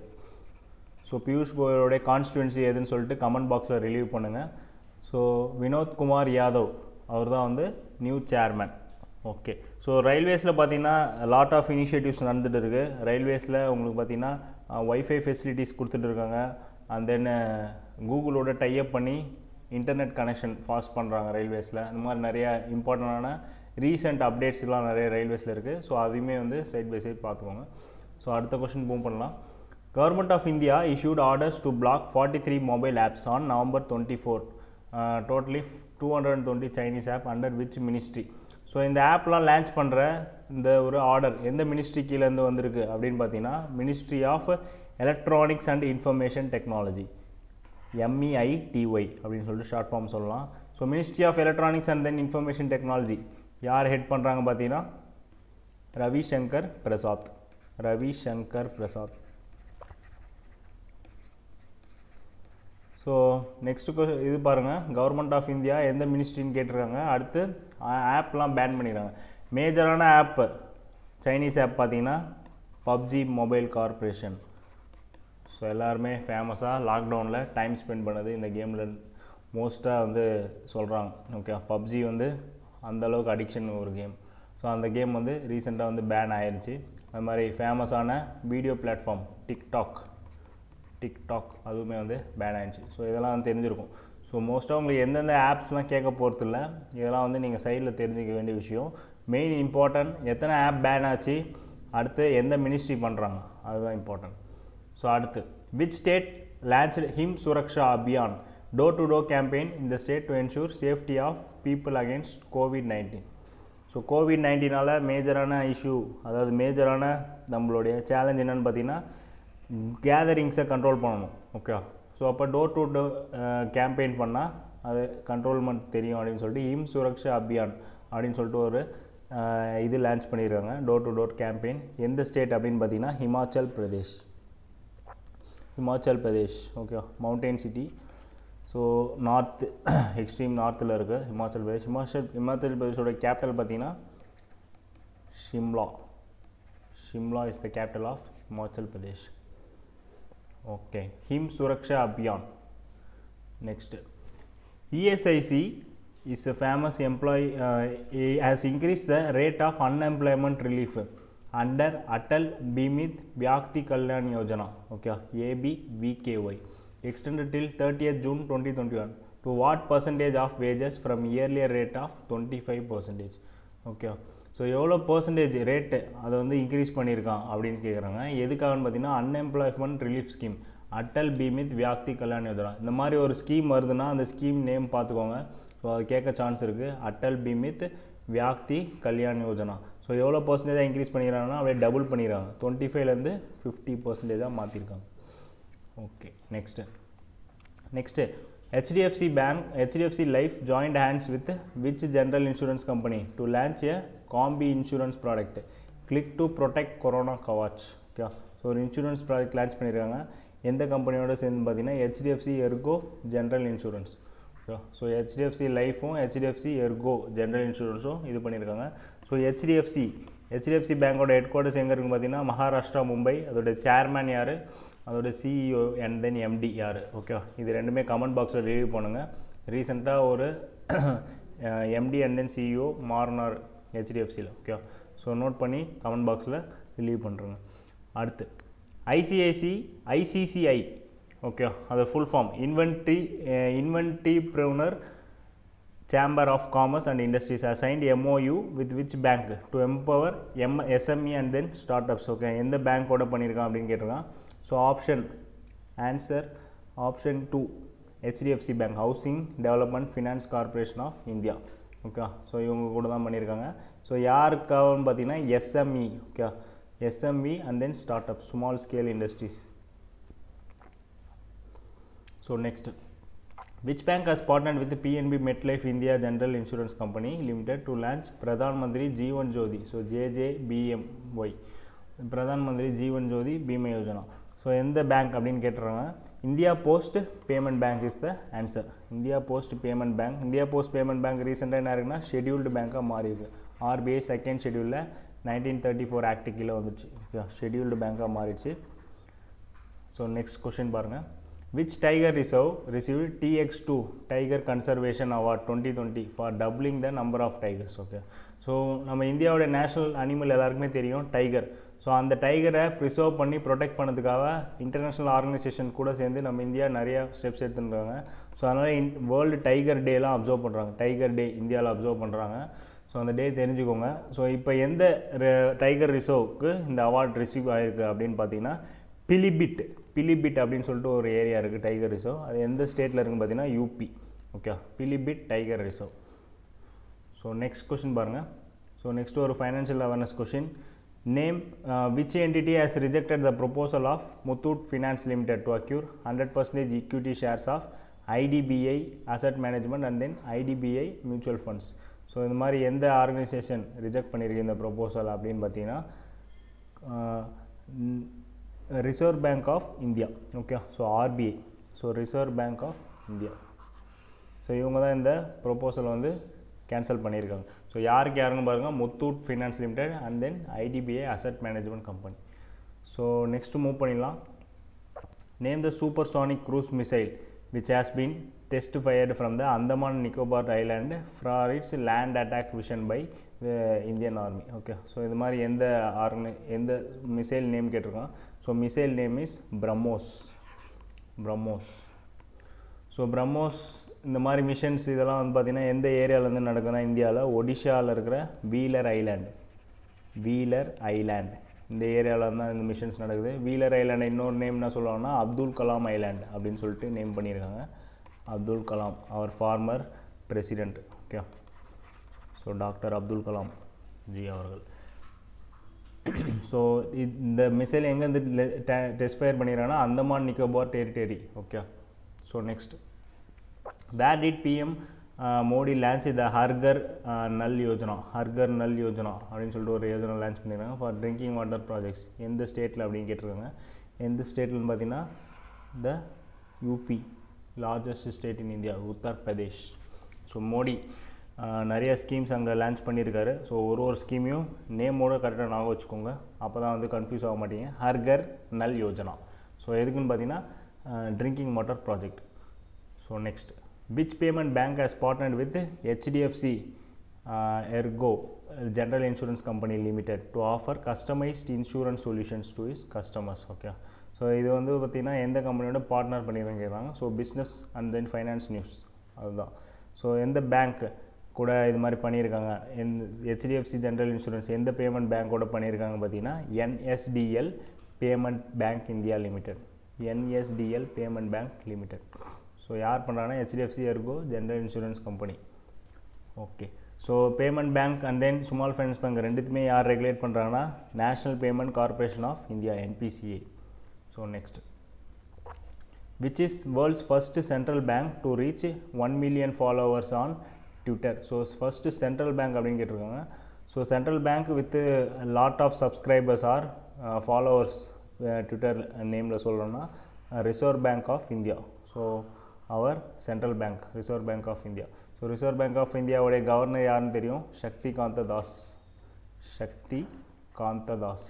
ஸோ பியூஷ் கோயலோடைய கான்ஸ்டிடுவன்சி எதுன்னு சொல்லிட்டு கமெண்ட் பாக்ஸில் ரிலீவ் பண்ணுங்கள். ஸோ வினோத் குமார் யாதவ் அவர் தான் வந்து நியூ சேர்மேன், ஓகே. ஸோ ரயில்வேஸில் பார்த்தீங்கன்னா லாட் ஆஃப் இனிஷியேட்டிவ்ஸ் நடந்துகிட்டு இருக்குது. ரயில்வேஸில் உங்களுக்கு பார்த்தீங்கன்னா ஒய்ஃபை ஃபெசிலிட்டிஸ் கொடுத்துட்டு இருக்காங்க. அண்ட் தென் கூகுளோட டைப் பண்ணி இன்டர்நெட் கனெக்ஷன் ஃபாஸ்ட் பண்ணுறாங்க ரயில்வேஸில். இந்த மாதிரி நிறையா இம்பார்ட்டண்டான ரீசெண்ட் அப்டேட்ஸ்லாம் நிறைய ரயில்வேஸில் இருக்குது. ஸோ அதையுமே வந்து சைட் பை சைட் பார்த்துக்கோங்க. ஸோ அடுத்த கொஸ்டின் மூவ் பண்ணலாம். Government of India issued orders to block forty-three mobile apps on November twenty-fourth. Uh, totally two hundred twenty Chinese app under which ministry? So இந்த ஆப்லாம் launch பண்ணுற இந்த ஒரு order எந்த ministry கீழேருந்து வந்திருக்கு அப்படின்னு பார்த்தீங்கன்னா ministry of electronics and information technology, M E I T Y அப்படின்னு சொல்லிட்டு ஷார்ட் ஃபார்ம் சொல்லலாம். So ministry of electronics and then information technology யார் ஹெட் பண்ணுறாங்க பார்த்தீங்கன்னா ரவிசங்கர் பிரசாத். ரவிசங்கர் பிரசாத். ஸோ நெக்ஸ்ட்டு இது பாருங்கள், கவர்மெண்ட் ஆஃப் இந்தியா எந்த மினிஸ்ட்ரின்னு கேட்டிருக்காங்க. அடுத்து ஆப்லாம் பேன் பண்ணிடுறாங்க. மேஜரான ஆப்பு சைனீஸ் ஆப் பார்த்தீங்கன்னா பப்ஜி மொபைல் கார்பரேஷன். ஸோ எல்லாருமே ஃபேமஸாக லாக்டவுனில் டைம் ஸ்பெண்ட் பண்ணது இந்த கேமில் மோஸ்ட்டாக வந்து சொல்கிறாங்க, ஓகே. பப்ஜி வந்து அந்தளவுக்கு அடிக்ஷன் ஒரு கேம். ஸோ அந்த கேம் வந்து ரீசெண்டாக வந்து பேன் ஆயிடுச்சு. அது மாதிரி ஃபேமஸான வீடியோ பிளாட்ஃபார்ம் டிக்டாக் டிக்டாக் அதுவுமே வந்து பேன் ஆகிடுச்சு. ஸோ இதெல்லாம் தெரிஞ்சிருக்கும். ஸோ மோஸ்ட்டாக உங்களுக்கு எந்தெந்த ஆப்ஸ்லாம் கேட்க போகிறதில்ல, இதெல்லாம் வந்து நீங்கள் சைடில் தெரிஞ்சிக்க வேண்டிய விஷயம். மெயின் இம்பார்ட்டன்ட் எத்தனை ஆப் பேன் ஆச்சு, அடுத்து எந்த மினிஸ்ட்ரி பண்ணுறாங்க, அதுதான் இம்பார்ட்டன்ட். ஸோ அடுத்து which state launched Him Suraksha Abhiyan door to door campaign இந்த state to ensure safety of people against COVID nineteen. So COVID நைன்டீனால் மேஜரான இஷ்யூ, அதாவது மேஜரான நம்மளுடைய சேலஞ்ச் என்னென்னு பார்த்தீங்கன்னா கேதரிங்ஸை கண்ட்ரோல் பண்ணணும், ஓகே. ஸோ அப்போ டோர் டு டோர் கேம்பெயின் பண்ணால் அது கண்ட்ரோல்மெண்ட் தெரியும் அப்படின்னு சொல்லிட்டு ஹிம் சுரக்ஷா அபியான் அப்படின்னு சொல்லிட்டு ஒரு இது லான்ச் பண்ணியிருக்காங்க, டோர் டு டோர் கேம்பெயின். எந்த ஸ்டேட் அப்படின்னு பார்த்தீங்கன்னா Himachal Pradesh. Himachal Pradesh, okay. Mountain city so north extreme நார்த்தில் இருக்குது ஹிமாச்சல் பிரதேஷ். ஹிமாச்சல் ஹிமாச்சல் பிரதேஷோட கேபிட்டல் பார்த்தீங்கன்னா Shimla. Shimla is the capital of Himachal Pradesh. Okay, Him Suraksha Abhiyan. Next, E S I C is a famous employee uh, has increased the rate of unemployment relief under Atal Bimit Vyakti Kalyan Yojana, okay, A B V K Y, extended till thirtieth June twenty twenty-one to what percentage of wages from earlier rate of twenty-five percent, okay. So எவ்வளோ percentage rate அதை வந்து increase பண்ணியிருக்கான் அப்படின்னு கேட்குறாங்க. எதுக்காகன்னு பார்த்தீங்கன்னா unemployment relief scheme Atal Bimit Vyakti Kalyan Yojana. இந்த மாதிரி ஒரு ஸ்கீம் வருதுன்னா அந்த ஸ்கீம் நேம் பார்த்துக்கோங்க. ஸோ அது கேட்க சான்ஸ் இருக்குது. அட்டல் பீமித் வியாக்தி கல்யாண் யோஜனா. ஸோ எவ்வளோ பர்சன்டேஜாக இன்க்ரீஸ் பண்ணிக்கிறாங்கன்னா அப்படியே டபுள் பண்ணிடுறாங்க. டுவெண்ட்டி ஃபைவ்லேருந்து ஃபிஃப்டி பர்சன்டேஜாக மாற்றிருக்காங்க. Okay, next next H D F C Bank, H D F C Life joined hands with which general insurance company to launch a combi insurance product? Click to protect Corona Kavach. Okay, so ஒரு insurance product launch பண்ணியிருக்காங்க. எந்த கம்பெனியோட சேர்ந்து பார்த்தீங்கன்னா H D F C Ergo general insurance. Okay, so H D F C லைஃபும் H D F C Ergo general இன்சூரன்ஸும் இது பண்ணியிருக்காங்க. So H D F C H D F C பேங்கோட ஹெட் குவார்ட்டர்ஸ் எங்கே இருக்குன்னு பார்த்தீங்கன்னா மகாராஷ்டிரா மும்பை. அதோட சேர்மேன் யார், அதோட சிஇஓ அண்ட் தென் எம்டி யார். ஓகே, இது ரெண்டுமே கமெண்ட் பாக்ஸில் ரிவ்யூ பண்ணுங்கள். ரீசெண்டாக ஒரு எம்டி அண்ட் தென் சிஇஓ மாறினார் H D F Cயில். ஓகே, ஸோ நோட் பண்ணி கமெண்ட் பாக்ஸில் ரிலீவ் பண்ணுறேங்க. அடுத்து I C I C I C C I, okay, அது ஃபுல் ஃபார்ம் இன்வென்ட்ரி இன்வென்டிப்ரூனர் Chamber of Commerce and Industries has signed M O U with which bank to empower S M E and then startups. Okay, எந்த பேங்க்கோட பண்ணியிருக்கான் அப்படின்னு கேட்டிருக்கான். So option answer option two H D F C Bank, housing development finance corporation of India. Okay, so இவங்க கூட தான் பண்ணியிருக்காங்க. So யாருக்காகன்னு பார்த்தீங்கன்னா S M E. Okay, S M E and then startup, small scale industries. So next, which bank has partnered with P N B MetLife India General Insurance Company Limited to launch Pradhan Mantri Jeevan Jyoti? So J J B M Y, Pradhan Mantri Jeevan Jyoti Bima Yojana. So எந்த bank அப்படின்னு கேட்டுறாங்க. India post payment bank is the answer. India post payment bank. India post payment bank ரீசெண்டாக என்ன இருக்குன்னா scheduled பேங்காக மாறி இருக்கு. RBI second ஷெடியூலில் நைன்டீன் தேர்ட்டி ஃபோர் ஆக்ட் கீழே வந்துச்சு. ஓகே, ஷெடியூல்டு பேங்காக மாறிடுச்சு. ஸோ நெக்ஸ்ட் கொஸ்டின் பாருங்கள். Which tiger reserve received T X two tiger conservation award twenty twenty for doubling the number of tigers. Okay, so நம்ம இந்தியாவோட national animal எல்லாருக்குமே தெரியும் tiger. So அந்த டைகரை ப்ரிசர்வ் பண்ணி ப்ரொடெக்ட் பண்ணதுக்காக இன்டர்நேஷ்னல் ஆர்கனைசேஷன் கூட சேர்ந்து நம்ம இந்தியா நிறையா ஸ்டெப்ஸ் எடுத்துருக்காங்க. ஸோ அதனால் இன் வேர்ல்டு டைகர் டேலாம் அப்சர்வ் பண்ணுறாங்க. டைகர் டே இந்தியாவில் அப்சர்வ் பண்ணுறாங்க. ஸோ அந்த டே தெரிஞ்சுக்கோங்க. ஸோ இப்போ எந்த டைகர் ரிசர்வுக்கு இந்த அவார்ட் ரிசீவ் ஆகிருக்கு அப்படின்னு பார்த்தீங்கன்னா பிலிபிட். பிலிபிட் அப்படின்னு சொல்லிட்டு ஒரு ஏரியா இருக்குது டைகர் ரிசர்வ். அது எந்த ஸ்டேட்டில் இருக்குன்னு பார்த்தீங்கன்னா UP. Okay, Pilibhit tiger reserve. So next question பாருங்கள். ஸோ நெக்ஸ்ட் ஒரு financial awareness question. Name which entity has rejected the proposal of Muthoot finance limited to acquire hundred percentage equity shares of I D B I asset management and then I D B I mutual funds. So இந்த மாதிரி எந்த organisation reject பண்ணியிருக்கு இந்த proposal அப்படின்னு பார்த்தீங்கன்னா reserve bank of India. Okay, so R B I, so reserve bank of India. So இவங்க தான் இந்த ப்ரொபோசல் வந்து கேன்சல் பண்ணியிருக்காங்க. ஸோ யாருக்கு யாருன்னு பாருங்கள், Muthoot finance limited and then I D B I asset management company. So next move பண்ணிடலாம். Name the super sonic cruise missile which has been test fired from the Andaman Nicobar Island for its land attack mission by the Indian Army. Okay, so இது மாதிரி எந்த ஆர்கனை எந்த missile name கேட்டிருக்கோம். So missile name is BrahMos. BrahMos. So BrahMos இந்த மாதிரி missions இதெல்லாம் வந்து பார்த்திங்கன்னா எந்த ஏரியாவிலேருந்து நடக்குதுன்னா இந்தியாவில் ஒடிஷாவில் இருக்கிற வீலர் ஐலாண்ட். வீலர் ஐலாண்ட் இந்த ஏரியாவில் தான் இந்த மிஷன்ஸ் நடக்குது. வீலர் ஐலாண்ட் இன்னொரு நேம் என்ன சொல்லுவாங்கன்னா அப்துல் கலாம் ஐலாண்ட் அப்படின்னு சொல்லிட்டு நேம் பண்ணியிருக்காங்க. அப்துல் கலாம் அவர் farmer president. Okay, so doctor Abdul Kalam G அவர்கள். ஸோ இந்த மிசைல் எங்கேருந்து test fire பண்ணிடுறாங்கன்னா Andaman Nicobar territory. Okay, so next where did PM Modi launch the ஹர்கர் நல் யோஜனா. ஹர்கர் நல் யோஜனா அப்படின்னு சொல்லிட்டு ஒரு யோஜனா லான்ச் பண்ணியிருக்காங்க ஃபார் ட்ரிங்கிங் வாட்டர் ப்ராஜெக்ட்ஸ். எந்த ஸ்டேட்டில் அப்படின்னு கேட்டிருக்காங்க. எந்த ஸ்டேட்லன்னு பார்த்தீங்கன்னா த UP. Largest state in India Uttar Pradesh. So Modi நிறைய ஸ்கீம்ஸ் அங்கே லான்ச் பண்ணியிருக்காரு. ஸோ ஒரு ஒரு ஸ்கீமையும் நேமோட கரெக்டாக ஞாபகம் வச்சுக்கோங்க, அப்போ தான் வந்து கன்ஃபியூஸ் ஆக மாட்டீங்க. ஹர்கர் நல் யோஜனா. ஸோ எதுக்குன்னு பார்த்தீங்கன்னா drinking water project. So next, which payment bank has partnered with HDFC Ergo general insurance company limited to offer customised insurance solutions to is customers. Okay, so இது வந்து பார்த்திங்கன்னா எந்த கம்பெனியோட பார்ட்னர் பண்ணிடுறாங்க. ஸோ business and then finance news அதுதான். So எந்த bank கூட இது மாதிரி பண்ணியிருக்காங்க, எந்த ஹெச்டிஎஃப்சி ஜென்ரல் இன்சூரன்ஸ் எந்த பேமெண்ட் பேங்க்கோட பண்ணியிருக்காங்க பார்த்தீங்கன்னா NSDL payment bank India limited. NSDL payment bank limited. So யார் பண்ணுறாங்கன்னா HDFC Ergo general insurance company. Okay, so payment bank and then small finance bank ரெண்டுத்துமே யார் ரெகுலேட் பண்ணுறாங்கன்னா national payment corporation of India NPCA. So next, which is world's first central bank to reach one million followers on Twitter. So first central bank அப்படினு கேட்டிருக்காங்க. So central bank with lot of subscribers or followers Twitter நேமில் சொல்கிறோன்னா reserve bank of India. So our central bank reserve bank of India. So reserve bank of இந்தியாவுடைய governor யாருன்னு தெரியும், Shaktikanta Das. Shaktikanta Das.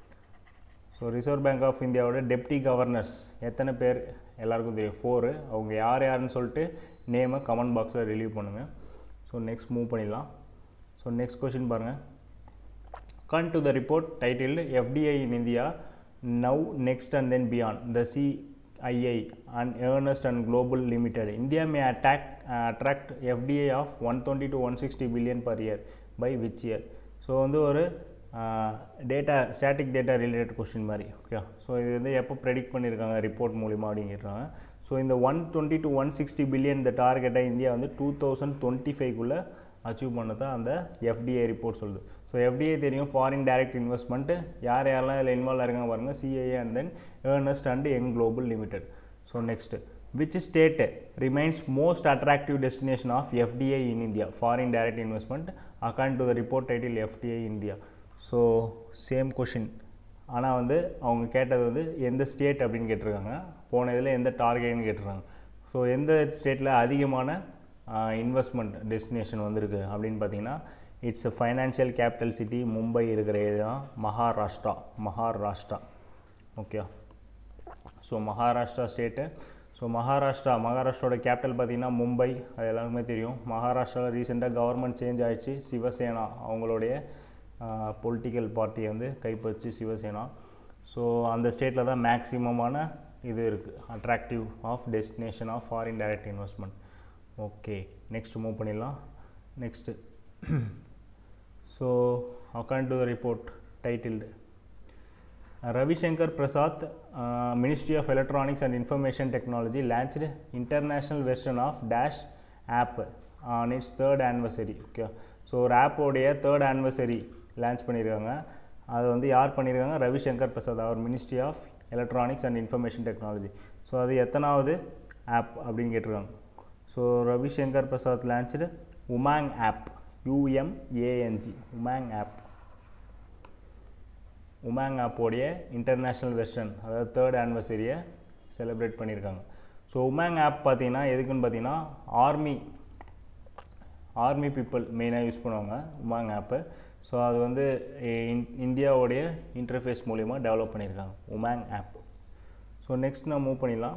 So reserve bank of இந்தியாவோட deputy governors எத்தனை பேர் எல்லாருக்கும் தெரியும், ஃபோரு. அவங்க யார் யாருன்னு சொல்லிட்டு நேமை கமெண்ட் பாக்ஸில் ரிலீவ் பண்ணுங்கள். ஸோ நெக்ஸ்ட் மூவ் பண்ணிடலாம். ஸோ நெக்ஸ்ட் கொஷின் பாருங்கள். Come to the report titled FDI in India now next and then beyond the CII and Ernst and global limited India may attack attract FDI of one twenty to one sixty billion per year by which year. So வந்து ஒரு data static data related question மாதிரி. Okay, so இது வந்து எப்போ predict பண்ணியிருக்காங்க report மூலிமா அப்படிங்கிறாங்க. So இந்த one twenty to one sixty billion இந்த டார்கெட்டை இந்தியா வந்து டூ தௌசண்ட் டுவெண்ட்டி ஃபைவ்க்குள்ளே அச்சீவ் பண்ணதான் அந்த எஃப்டிஐ ரிப்போர்ட் சொல்லுது. ஸோ எஃப்டிஐ தெரியும், ஃபாரின் டைரக்ட் இன்வெஸ்ட்மெண்ட்டு யார் யாரெல்லாம் இதில் இன்வால்வ் ஆயிருக்காங்க பாருங்கள், CIA and then Ernst and Young global limited. So next, which state remains most attractive destination of F D I in India, foreign direct investment, according to the report title F D I India. So same question, ஆனால் வந்து அவங்க கேட்டது வந்து எந்த state அப்படின்னு கேட்டிருக்காங்க, போன இதில் எந்த டார்கெட்னு கேட்டிருக்காங்க. ஸோ எந்த ஸ்டேட்டில் அதிகமான இன்வெஸ்ட்மெண்ட் டெஸ்டினேஷன் வந்திருக்கு அப்படின்னு பார்த்தீங்கன்னா it's a financial capital city Mumbai இருக்கிற area Maharashtra. Maharashtra okay. So Maharashtra state. So Maharashtra மகாராஷ்டிராவோட கேபிட்டல் பார்த்திங்கன்னா மும்பை, அது எல்லாருக்குமே தெரியும். மகாராஷ்டிராவில் ரீசெண்டாக கவர்மெண்ட் சேஞ்ச் ஆகிடுச்சு, சிவசேனா அவங்களுடைய பொலிட்டிக்கல் பார்ட்டியை வந்து கைப்பற்றி சிவசேனா. ஸோ அந்த ஸ்டேட்டில் தான் மேக்ஸிமமான இது இருக்குது, attractive of destination of foreign direct investment. Okay, next move பண்ணிடலாம். Next, so according to the report titled Ravi Shankar Prasad, uh, Ministry of Electronics and Information Technology launched international version of Dash app on its third anniversary. Okay, so ஒரு ஆப்போடைய third anniversary launch பண்ணியிருக்காங்க. அது வந்து யார் பண்ணியிருக்காங்க, ரவிசங்கர் பிரசாத், அவர் ministry of electronics and information technology. So அது எத்தனாவது app அப்படின்னு கேட்டிருக்காங்க. So Ravishankar Prasad launched Umang app, U M A N G, Umang app. Umang ஆப்போடைய இன்டர்நேஷ்னல் வெர்ஷன், அதாவது தேர்ட் ஆனிவர்சரியை செலிப்ரேட் பண்ணியிருக்காங்க. ஸோ உமாங் ஆப் பார்த்தீங்கன்னா எதுக்குன்னு பார்த்தீங்கன்னா ஆர்மி ஆர்மி பீப்புள் மெயினாக யூஸ் பண்ணுவாங்க உமாங் ஆப்பு. ஸோ அது வந்து இந்தியாவோடைய இன்டர்ஃபேஸ் மூலிமா டெவலப் பண்ணியிருக்காங்க உமாங் ஆப். ஸோ நெக்ஸ்ட் நான் மூவ் பண்ணிடலாம்.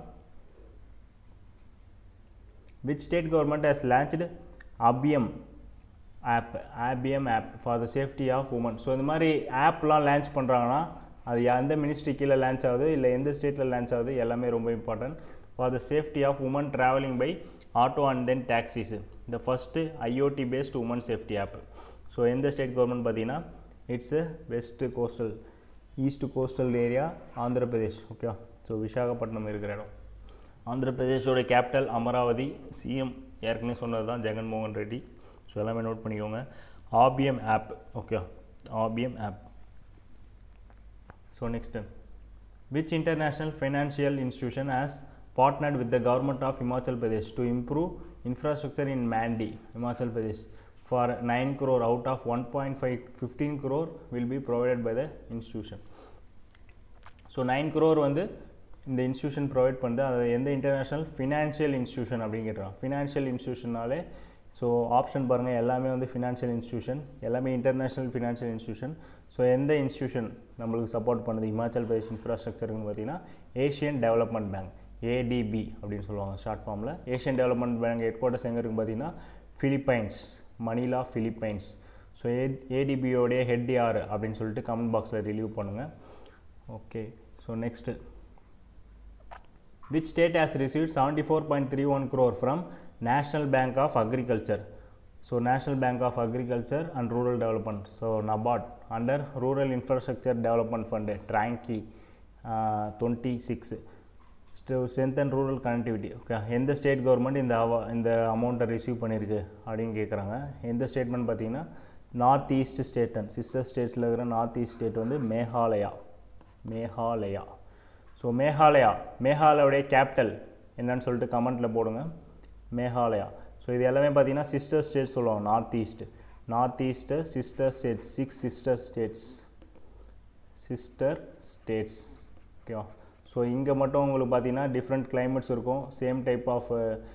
Which state government has launched Abhayam app, Abhayam app for the safety of women. So இந்த மாதிரி ஆப்லாம் லான்ச் பண்ணுறாங்கன்னா அது எந்த மினிஸ்ட்ரி கீழே லான்ச் ஆகுது, இல்லை எந்த ஸ்டேட்டில் லான்ச் ஆகுது, எல்லாமே ரொம்ப important. For the safety of women travelling by auto and then taxis, இந்த first IoT based women safety app. So எந்த ஸ்டேட் கவர்மெண்ட் பார்த்தீங்கன்னா it's west coastal east coastal area Andhra Pradesh. Okay, so Visakhapatnam இருக்கிற இடம். ஆந்திர பிரதேஷோட கேபிட்டல் அமராவதி. சிஎம் ஏற்கனவே சொன்னது தான் Jaganmohan Reddy. So எல்லாமே நோட் பண்ணிக்கோங்க. Abhayam app. Okay, Abhayam app. So next, which international financial institution has partnered with the government of Himachal Pradesh to improve infrastructure in Mandi, Himachal Pradesh for nine crore out of one point five, fifteen crore will be provided by the institution. So nine crore வந்து இந்த institution provide பண்ணுது, அது எந்த international financial institution அப்படின்னு கேட்டுறான். Financial இன்ஸ்டியூஷன்னாலே so option பாருங்கள், எல்லாமே வந்து ஃபினான்ஷியல் இன்ஸ்டியூஷன், எல்லாமே இன்டர்நேஷ்னல் ஃபினான்ஷியல் இன்ஸ்டியூஷன். ஸோ எந்த இன்ஸ்டியூஷன் நம்மளுக்கு சப்போர்ட் பண்ணுது இமாச்சல் பிரதேஷ் இன்ஃப்ராஸ்ட்ரக்சருக்குன்னு பார்த்தீங்கன்னா ஏஷியன் டெவலப்மெண்ட் பேங்க், ஏடிபி அப்படின்னு சொல்லுவாங்க ஷார்ட் ஃபார்மில். Asian development bank headquarters எங்கே இருக்குன்னு பார்த்தீங்கன்னா Philippines, Manila Philippines. So A ஏடிபியோடைய ஹெட் யார் அப்படின்னு சொல்லிட்டு கமெண்ட் பாக்ஸில் ரிலீவ் பண்ணுங்கள். Okay, so next, which state has received seventy-four point three one crore from National Bank of Agriculture? So National Bank of Agriculture and Rural Development, so NABARD, under Rural Infrastructure Development Fund, Tranki uh, twenty-six, to strengthen rural connectivity. Okay, எந்த state government இந்த இந்த அமௌண்ட்டை receive பண்ணியிருக்கு அப்படின்னு கேட்குறாங்க. எந்த statement பார்த்தீங்கன்னா north east state and sister ஸ்டேட்டில் இருக்கிற நார்த் ஈஸ்ட் ஸ்டேட் வந்து மேகாலயா. மேகாலயா ஸோ மேகாலயா மேகாலயோடைய கேபிட்டல் என்னன்னு சொல்லிட்டு கமெண்ட்டில் போடுங்க. மேகாலயா. ஸோ இது எல்லாமே பார்த்தீங்கன்னா சிஸ்டர் ஸ்டேட்ஸ் சொல்லுவாங்க. North east north east sister states, six sister states sister states ஓகேவா. ஸோ இங்கே மட்டும் உங்களுக்கு பார்த்தீங்கன்னா டிஃப்ரெண்ட் கிளைமேட்ஸ் இருக்கும், சேம் டைப் ஆஃப்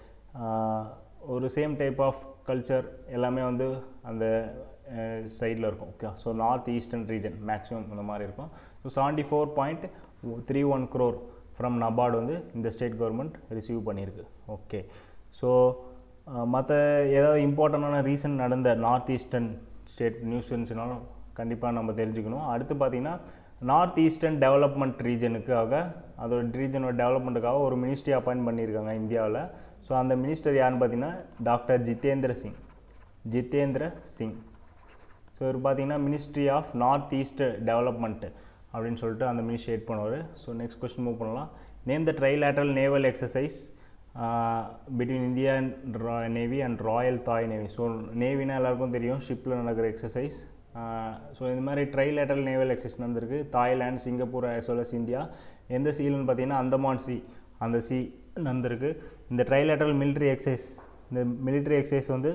ஒரு சேம் டைப் ஆஃப் கல்ச்சர் எல்லாமே வந்து அந்த சைடில் இருக்கும். Okay, so north eastern region maximum இந்த மாதிரி இருக்கும். So seventy four point three one crore from NABARD வந்து இந்த ஸ்டேட் கவர்மெண்ட் ரிசீவ் பண்ணியிருக்கு. ஓகே, ஸோ மற்ற ஏதாவது இம்பார்ட்டண்டான ரீசன் நடந்த நார்த் ஈஸ்டர்ன் ஸ்டேட் நியூஸ் இருந்துச்சுனாலும் கண்டிப்பாக நம்ம தெரிஞ்சுக்கணும். அடுத்து பார்த்திங்கன்னா நார்த் ஈஸ்டர்ன் டெவலப்மெண்ட் ரீஜனுக்காக, அதோட ரீஜனோட டெவலப்மெண்ட்டுக்காக ஒரு மினிஸ்ட்ரி அப்பாயிண்ட் பண்ணியிருக்காங்க இந்தியாவில். ஸோ அந்த மினிஸ்டர் யாருன்னு பார்த்தீங்கன்னா டாக்டர் ஜிதேந்திர சிங் ஜிதேந்திர சிங் ஸோ இவர் பார்த்தீங்கன்னா ministry of north east development அப்படின்னு சொல்லிட்டு அந்த மினிஸ்ட்ரி ஹெட் பண்ணுவார். ஸோ நெக்ஸ்ட் கொஸ்டின் மூவ் பண்ணலாம். Name the trilateral naval exercise between India and navy and royal Thai navy. So நேவினா எல்லாருக்கும் தெரியும், ஷிப்பில் நடக்கிற எக்ஸசைஸ். ஸோ இந்த மாதிரி ட்ரைலேட்ரல் நேவல் எக்ஸசைஸ் நடந்திருக்கு Thailand, Singapore as well as India. எந்த சீல்னு பார்த்தீங்கன்னா அந்தமான் சி, அந்த சி நடந்திருக்கு. இந்த ட்ரைலேட்ரல் மிலிட்ரி எக்ஸசைஸ், இந்த மிலிட்ரி எக்ஸசைஸ் வந்து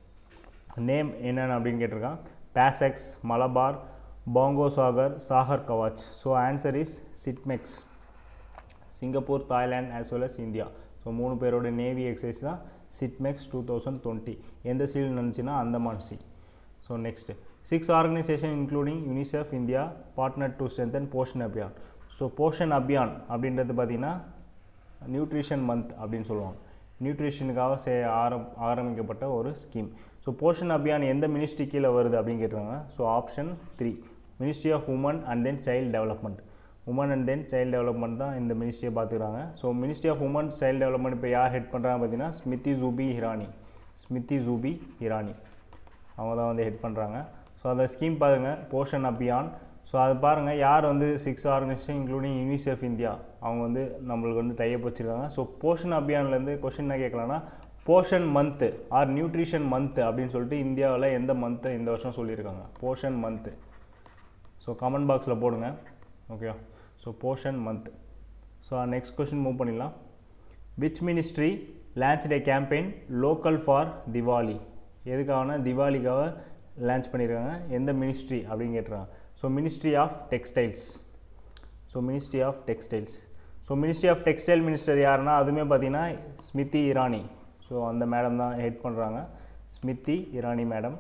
நேம் என்னென்னு அப்படின்னு கேட்டிருக்கான். PASSEX, Malabar, Bongo Sagar, Sagar Kavach. So answer is SITMEX, Singapore, Thailand as well as India. So மூணு பேரோட நேவி எக்ஸசைஸ் தான் சிட்மெக்ஸ் டூ தௌசண்ட் டுவெண்ட்டி. எந்த சீல் நினச்சின்னா Andaman sea. So next, six organisation including UNICEF India partner to strengthen Poshan Abhiyan. So Poshan Abhiyan அப்படின்றது பார்த்திங்கன்னா நியூட்ரிஷன் மந்த் அப்படின்னு சொல்லுவாங்க. நியூட்ரிஷனுக்காக சே ஆரம் ஆரம்பிக்கப்பட்ட ஒரு ஸ்கீம். ஸோ போஷன் அபியான் எந்த மினிஸ்ட்ரி கீழே வருது அப்படின்னு கேட்டுருவாங்க. So option three, ministry of women and then child development. Women and then child development தான் இந்த மினிஸ்ட்ரியை பார்த்துக்கிறாங்க. So ministry of women child development இப்போ யார் ஹெட் பண்ணுறாங்க பார்த்தீங்கன்னா ஸ்மிருதி ஜூபி இரானி. ஸ்மிருதி ஜூபி இரானி அவங்க தான் வந்து ஹெட் பண்ணுறாங்க. ஸோ அந்த ஸ்கீம் பாருங்கள், போஷன் அபியான். ஸோ அது பாருங்கள் யார் வந்து six organisation including UNICEF India அவங்க வந்து நம்மளுக்கு வந்து டைப் வச்சுருக்காங்க. ஸோ போஷன் அபியான்லேருந்து கொஷின் என்ன கேட்கலான்னா Poshan month or nutrition month அப்படின்னு சொல்லிட்டு இந்தியாவில் எந்த மந்த்து இந்த வருஷம் சொல்லியிருக்காங்க, போஷன் மந்த்து. ஸோ கமெண்ட் பாக்ஸில் போடுங்க. Okay, so Poshan month. So next question move பண்ணிடலாம். Which ministry launch the campaign local for Diwali. எதுக்காகனா திவாலிக்காக லான்ச் பண்ணியிருக்காங்க. எந்த மினிஸ்ட்ரி அப்படின்னு கேட்டுருக்காங்க. So ministry of textiles. So ministry of textiles. So ministry of textile minister யாருன்னா அதுவுமே பார்த்தீங்கன்னா ஸ்மிருதி இரானி. ஸோ அந்த மேடம் தான் ஹெட் பண்ணுறாங்க, Smriti Irani madam.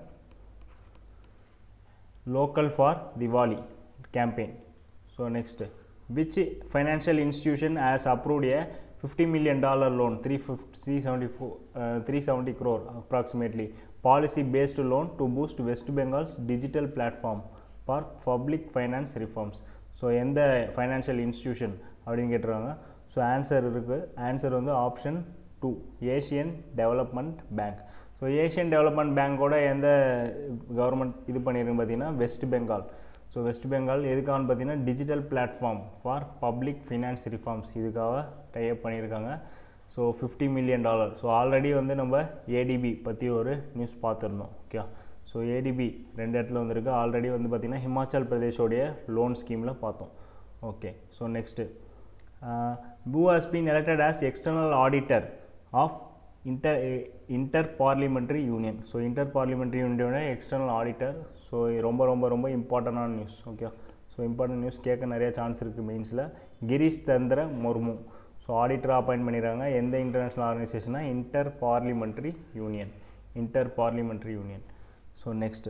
Local for Diwali campaign. So next, which financial institution has approved a fifty million dollar loan three fifty three seventy four three seventy crore approximately policy based loan to boost West Bengal's digital platform for public finance reforms. So எந்த financial institution அப்படின்னு கேட்டுருவாங்க. So answer இருக்குது. Answer வந்து option two, Asian development bank. So Asian development பேங்க்கோட எந்த government இது பண்ணியிருக்குன்னு பார்த்தீங்கன்னா வெஸ்ட் பெங்கால். ஸோ வெஸ்ட் பெங்கால் எதுக்காகனு பார்த்தீங்கன்னா digital platform for public finance reforms இதுக்காக டைப் பண்ணியிருக்காங்க. So fifty million dollar. So already வந்து நம்ம ஏடிபி பற்றி ஒரு நியூஸ் பார்த்துருந்தோம். ஓகே, ஸோ ஏடிபி ரெண்டு இடத்துல வந்துருக்கு. ஆல்ரெடி வந்து பார்த்திங்கன்னா ஹிமாச்சல் பிரதேஷோடைய லோன் ஸ்கீமில் பார்த்தோம். Okay, so next, who has been elected as external auditor of inter inter parliamentary union. So inter parliamentary யூனியனோட எக்ஸ்டர்னல் ஆடிட்டர். ஸோ ரொம்ப ரொம்ப ரொம்ப இம்பார்ட்டண்டான news. Okay, so so important news கேட்க நிறைய சான்ஸ் இருக்குது மெயின்ஸில். கிரீஷ் சந்திர முர்மு ஸோ ஆடிட்டராக அப்பாயிண்ட் பண்ணிடுறாங்க. எந்த இன்டர்நேஷ்னல் ஆர்கனைசேஷனா? Inter parliamentary union. Inter parliamentary union. So next,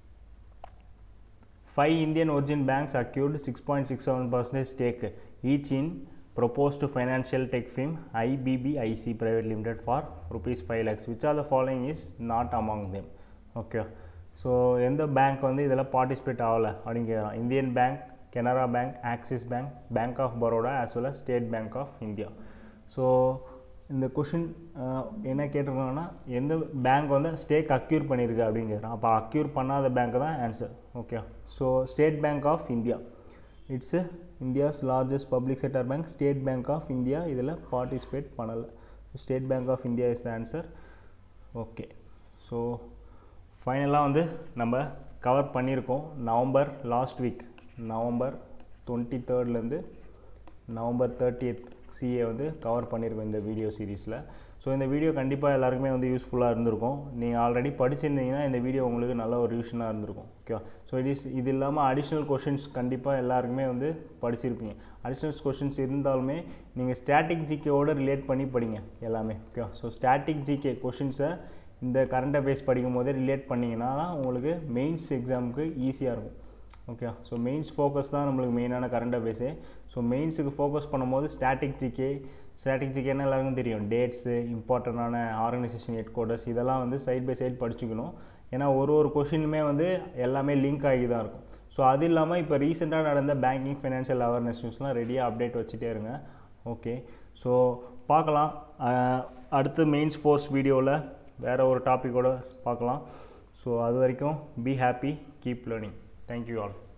five Indian origin banks acquired six point six seven percent stake each in proposed financial tech firm I B B I C Private Limited for rupees five lakhs. Which are the following is not among them? Okay. So எந்த bank வந்து இதில் participate ஆகலை அப்படிங்க? Indian bank, Canara bank, Axis bank, bank of Baroda as well as state bank of India. So இந்த question என்ன கேட்டிருக்காங்கன்னா, எந்த bank வந்து ஸ்டேக் அக்யூர் பண்ணியிருக்கு அப்படின்னு கேட்குறான். அப்போ அக்யூர் பண்ணாத பேங்க்கு தான் answer. Okay. So state bank of India, it's India's largest public sector bank. State bank of India இதில் பார்ட்டிசிபேட் பண்ணலை. State bank of India is the answer. Okay. So ஃபைனலாக வந்து நம்ம கவர் பண்ணியிருக்கோம். November last week November twenty தேர்ட்லேருந்து November thirtieth CA வந்து cover பண்ணியிருக்கோம் இந்த வீடியோ சீரீஸில். ஸோ இந்த வீடியோ கண்டிப்பாக எல்லாருக்குமே வந்து யூஸ்ஃபுல்லாக இருந்திருக்கும். நீங்கள் ஆல்ரெடி படிச்சிருந்தீங்கன்னா இந்த வீடியோ உங்களுக்கு நல்ல ஒரு ரிவிஷனாக இருந்திருக்கும். ஓகேவா? ஸோ இது இது இல்லாமல் அடிஷ்னல் கொஷின்ஸ் கண்டிப்பாக எல்லாருக்குமே வந்து படிச்சிருப்பீங்க. அடிஷ்னல் கொஷின்ஸ் இருந்தாலுமே நீங்கள் ஸ்டாட்டிக் ஜிகேவோடு ரிலேட் பண்ணி படிங்க எல்லாமே. ஓகேவா? ஸோ ஸ்டாட்டிக் ஜிகே கொஷின்ஸை இந்த கரண்ட் அஃபேர்ஸ் படிக்கும் போதே ரிலேட் பண்ணிங்கன்னா தான் உங்களுக்கு மெயின்ஸ் எக்ஸாமுக்கு ஈஸியாக இருக்கும். ஓகே. ஸோ மெயின்ஸ் ஃபோக்கஸ் தான் நம்மளுக்கு மெயினான கரண்ட் அஃபேர்ஸே. ஸோ மெயின்ஸுக்கு ஃபோக்கஸ் பண்ணும்போது ஸ்டாட்டிக் ஜிகே ஸ்டாட்டிக் ஜிகேன்னா எல்லாருக்கும் தெரியும். டேட்ஸு, இம்பார்ட்டண்டான ஆர்கனைசேஷன் ஹெட் குவார்ட்டர்ஸ் இதெல்லாம் வந்து சைட் பை சைட் படிச்சுக்கணும். ஏன்னா ஒரு ஒரு கொஷினுமே வந்து எல்லாமே லிங்க் ஆகி தான் இருக்கும். ஸோ அது இல்லாமல் இப்போ ரீசெண்டாக நடந்த பேங்கிங் ஃபைனான்ஷியல் அவேர்னஸ் நியூஸ்லாம் ரெடியாக அப்டேட் வச்சுட்டே இருங்க. ஓகே. ஸோ பார்க்கலாம். அடுத்து மெயின்ஸ் ஃபோர்ஸ் வீடியோவில் வேறு ஒரு டாப்பிக்கோடு பார்க்கலாம். ஸோ அது வரைக்கும் be happy, keep learning. Thank you all.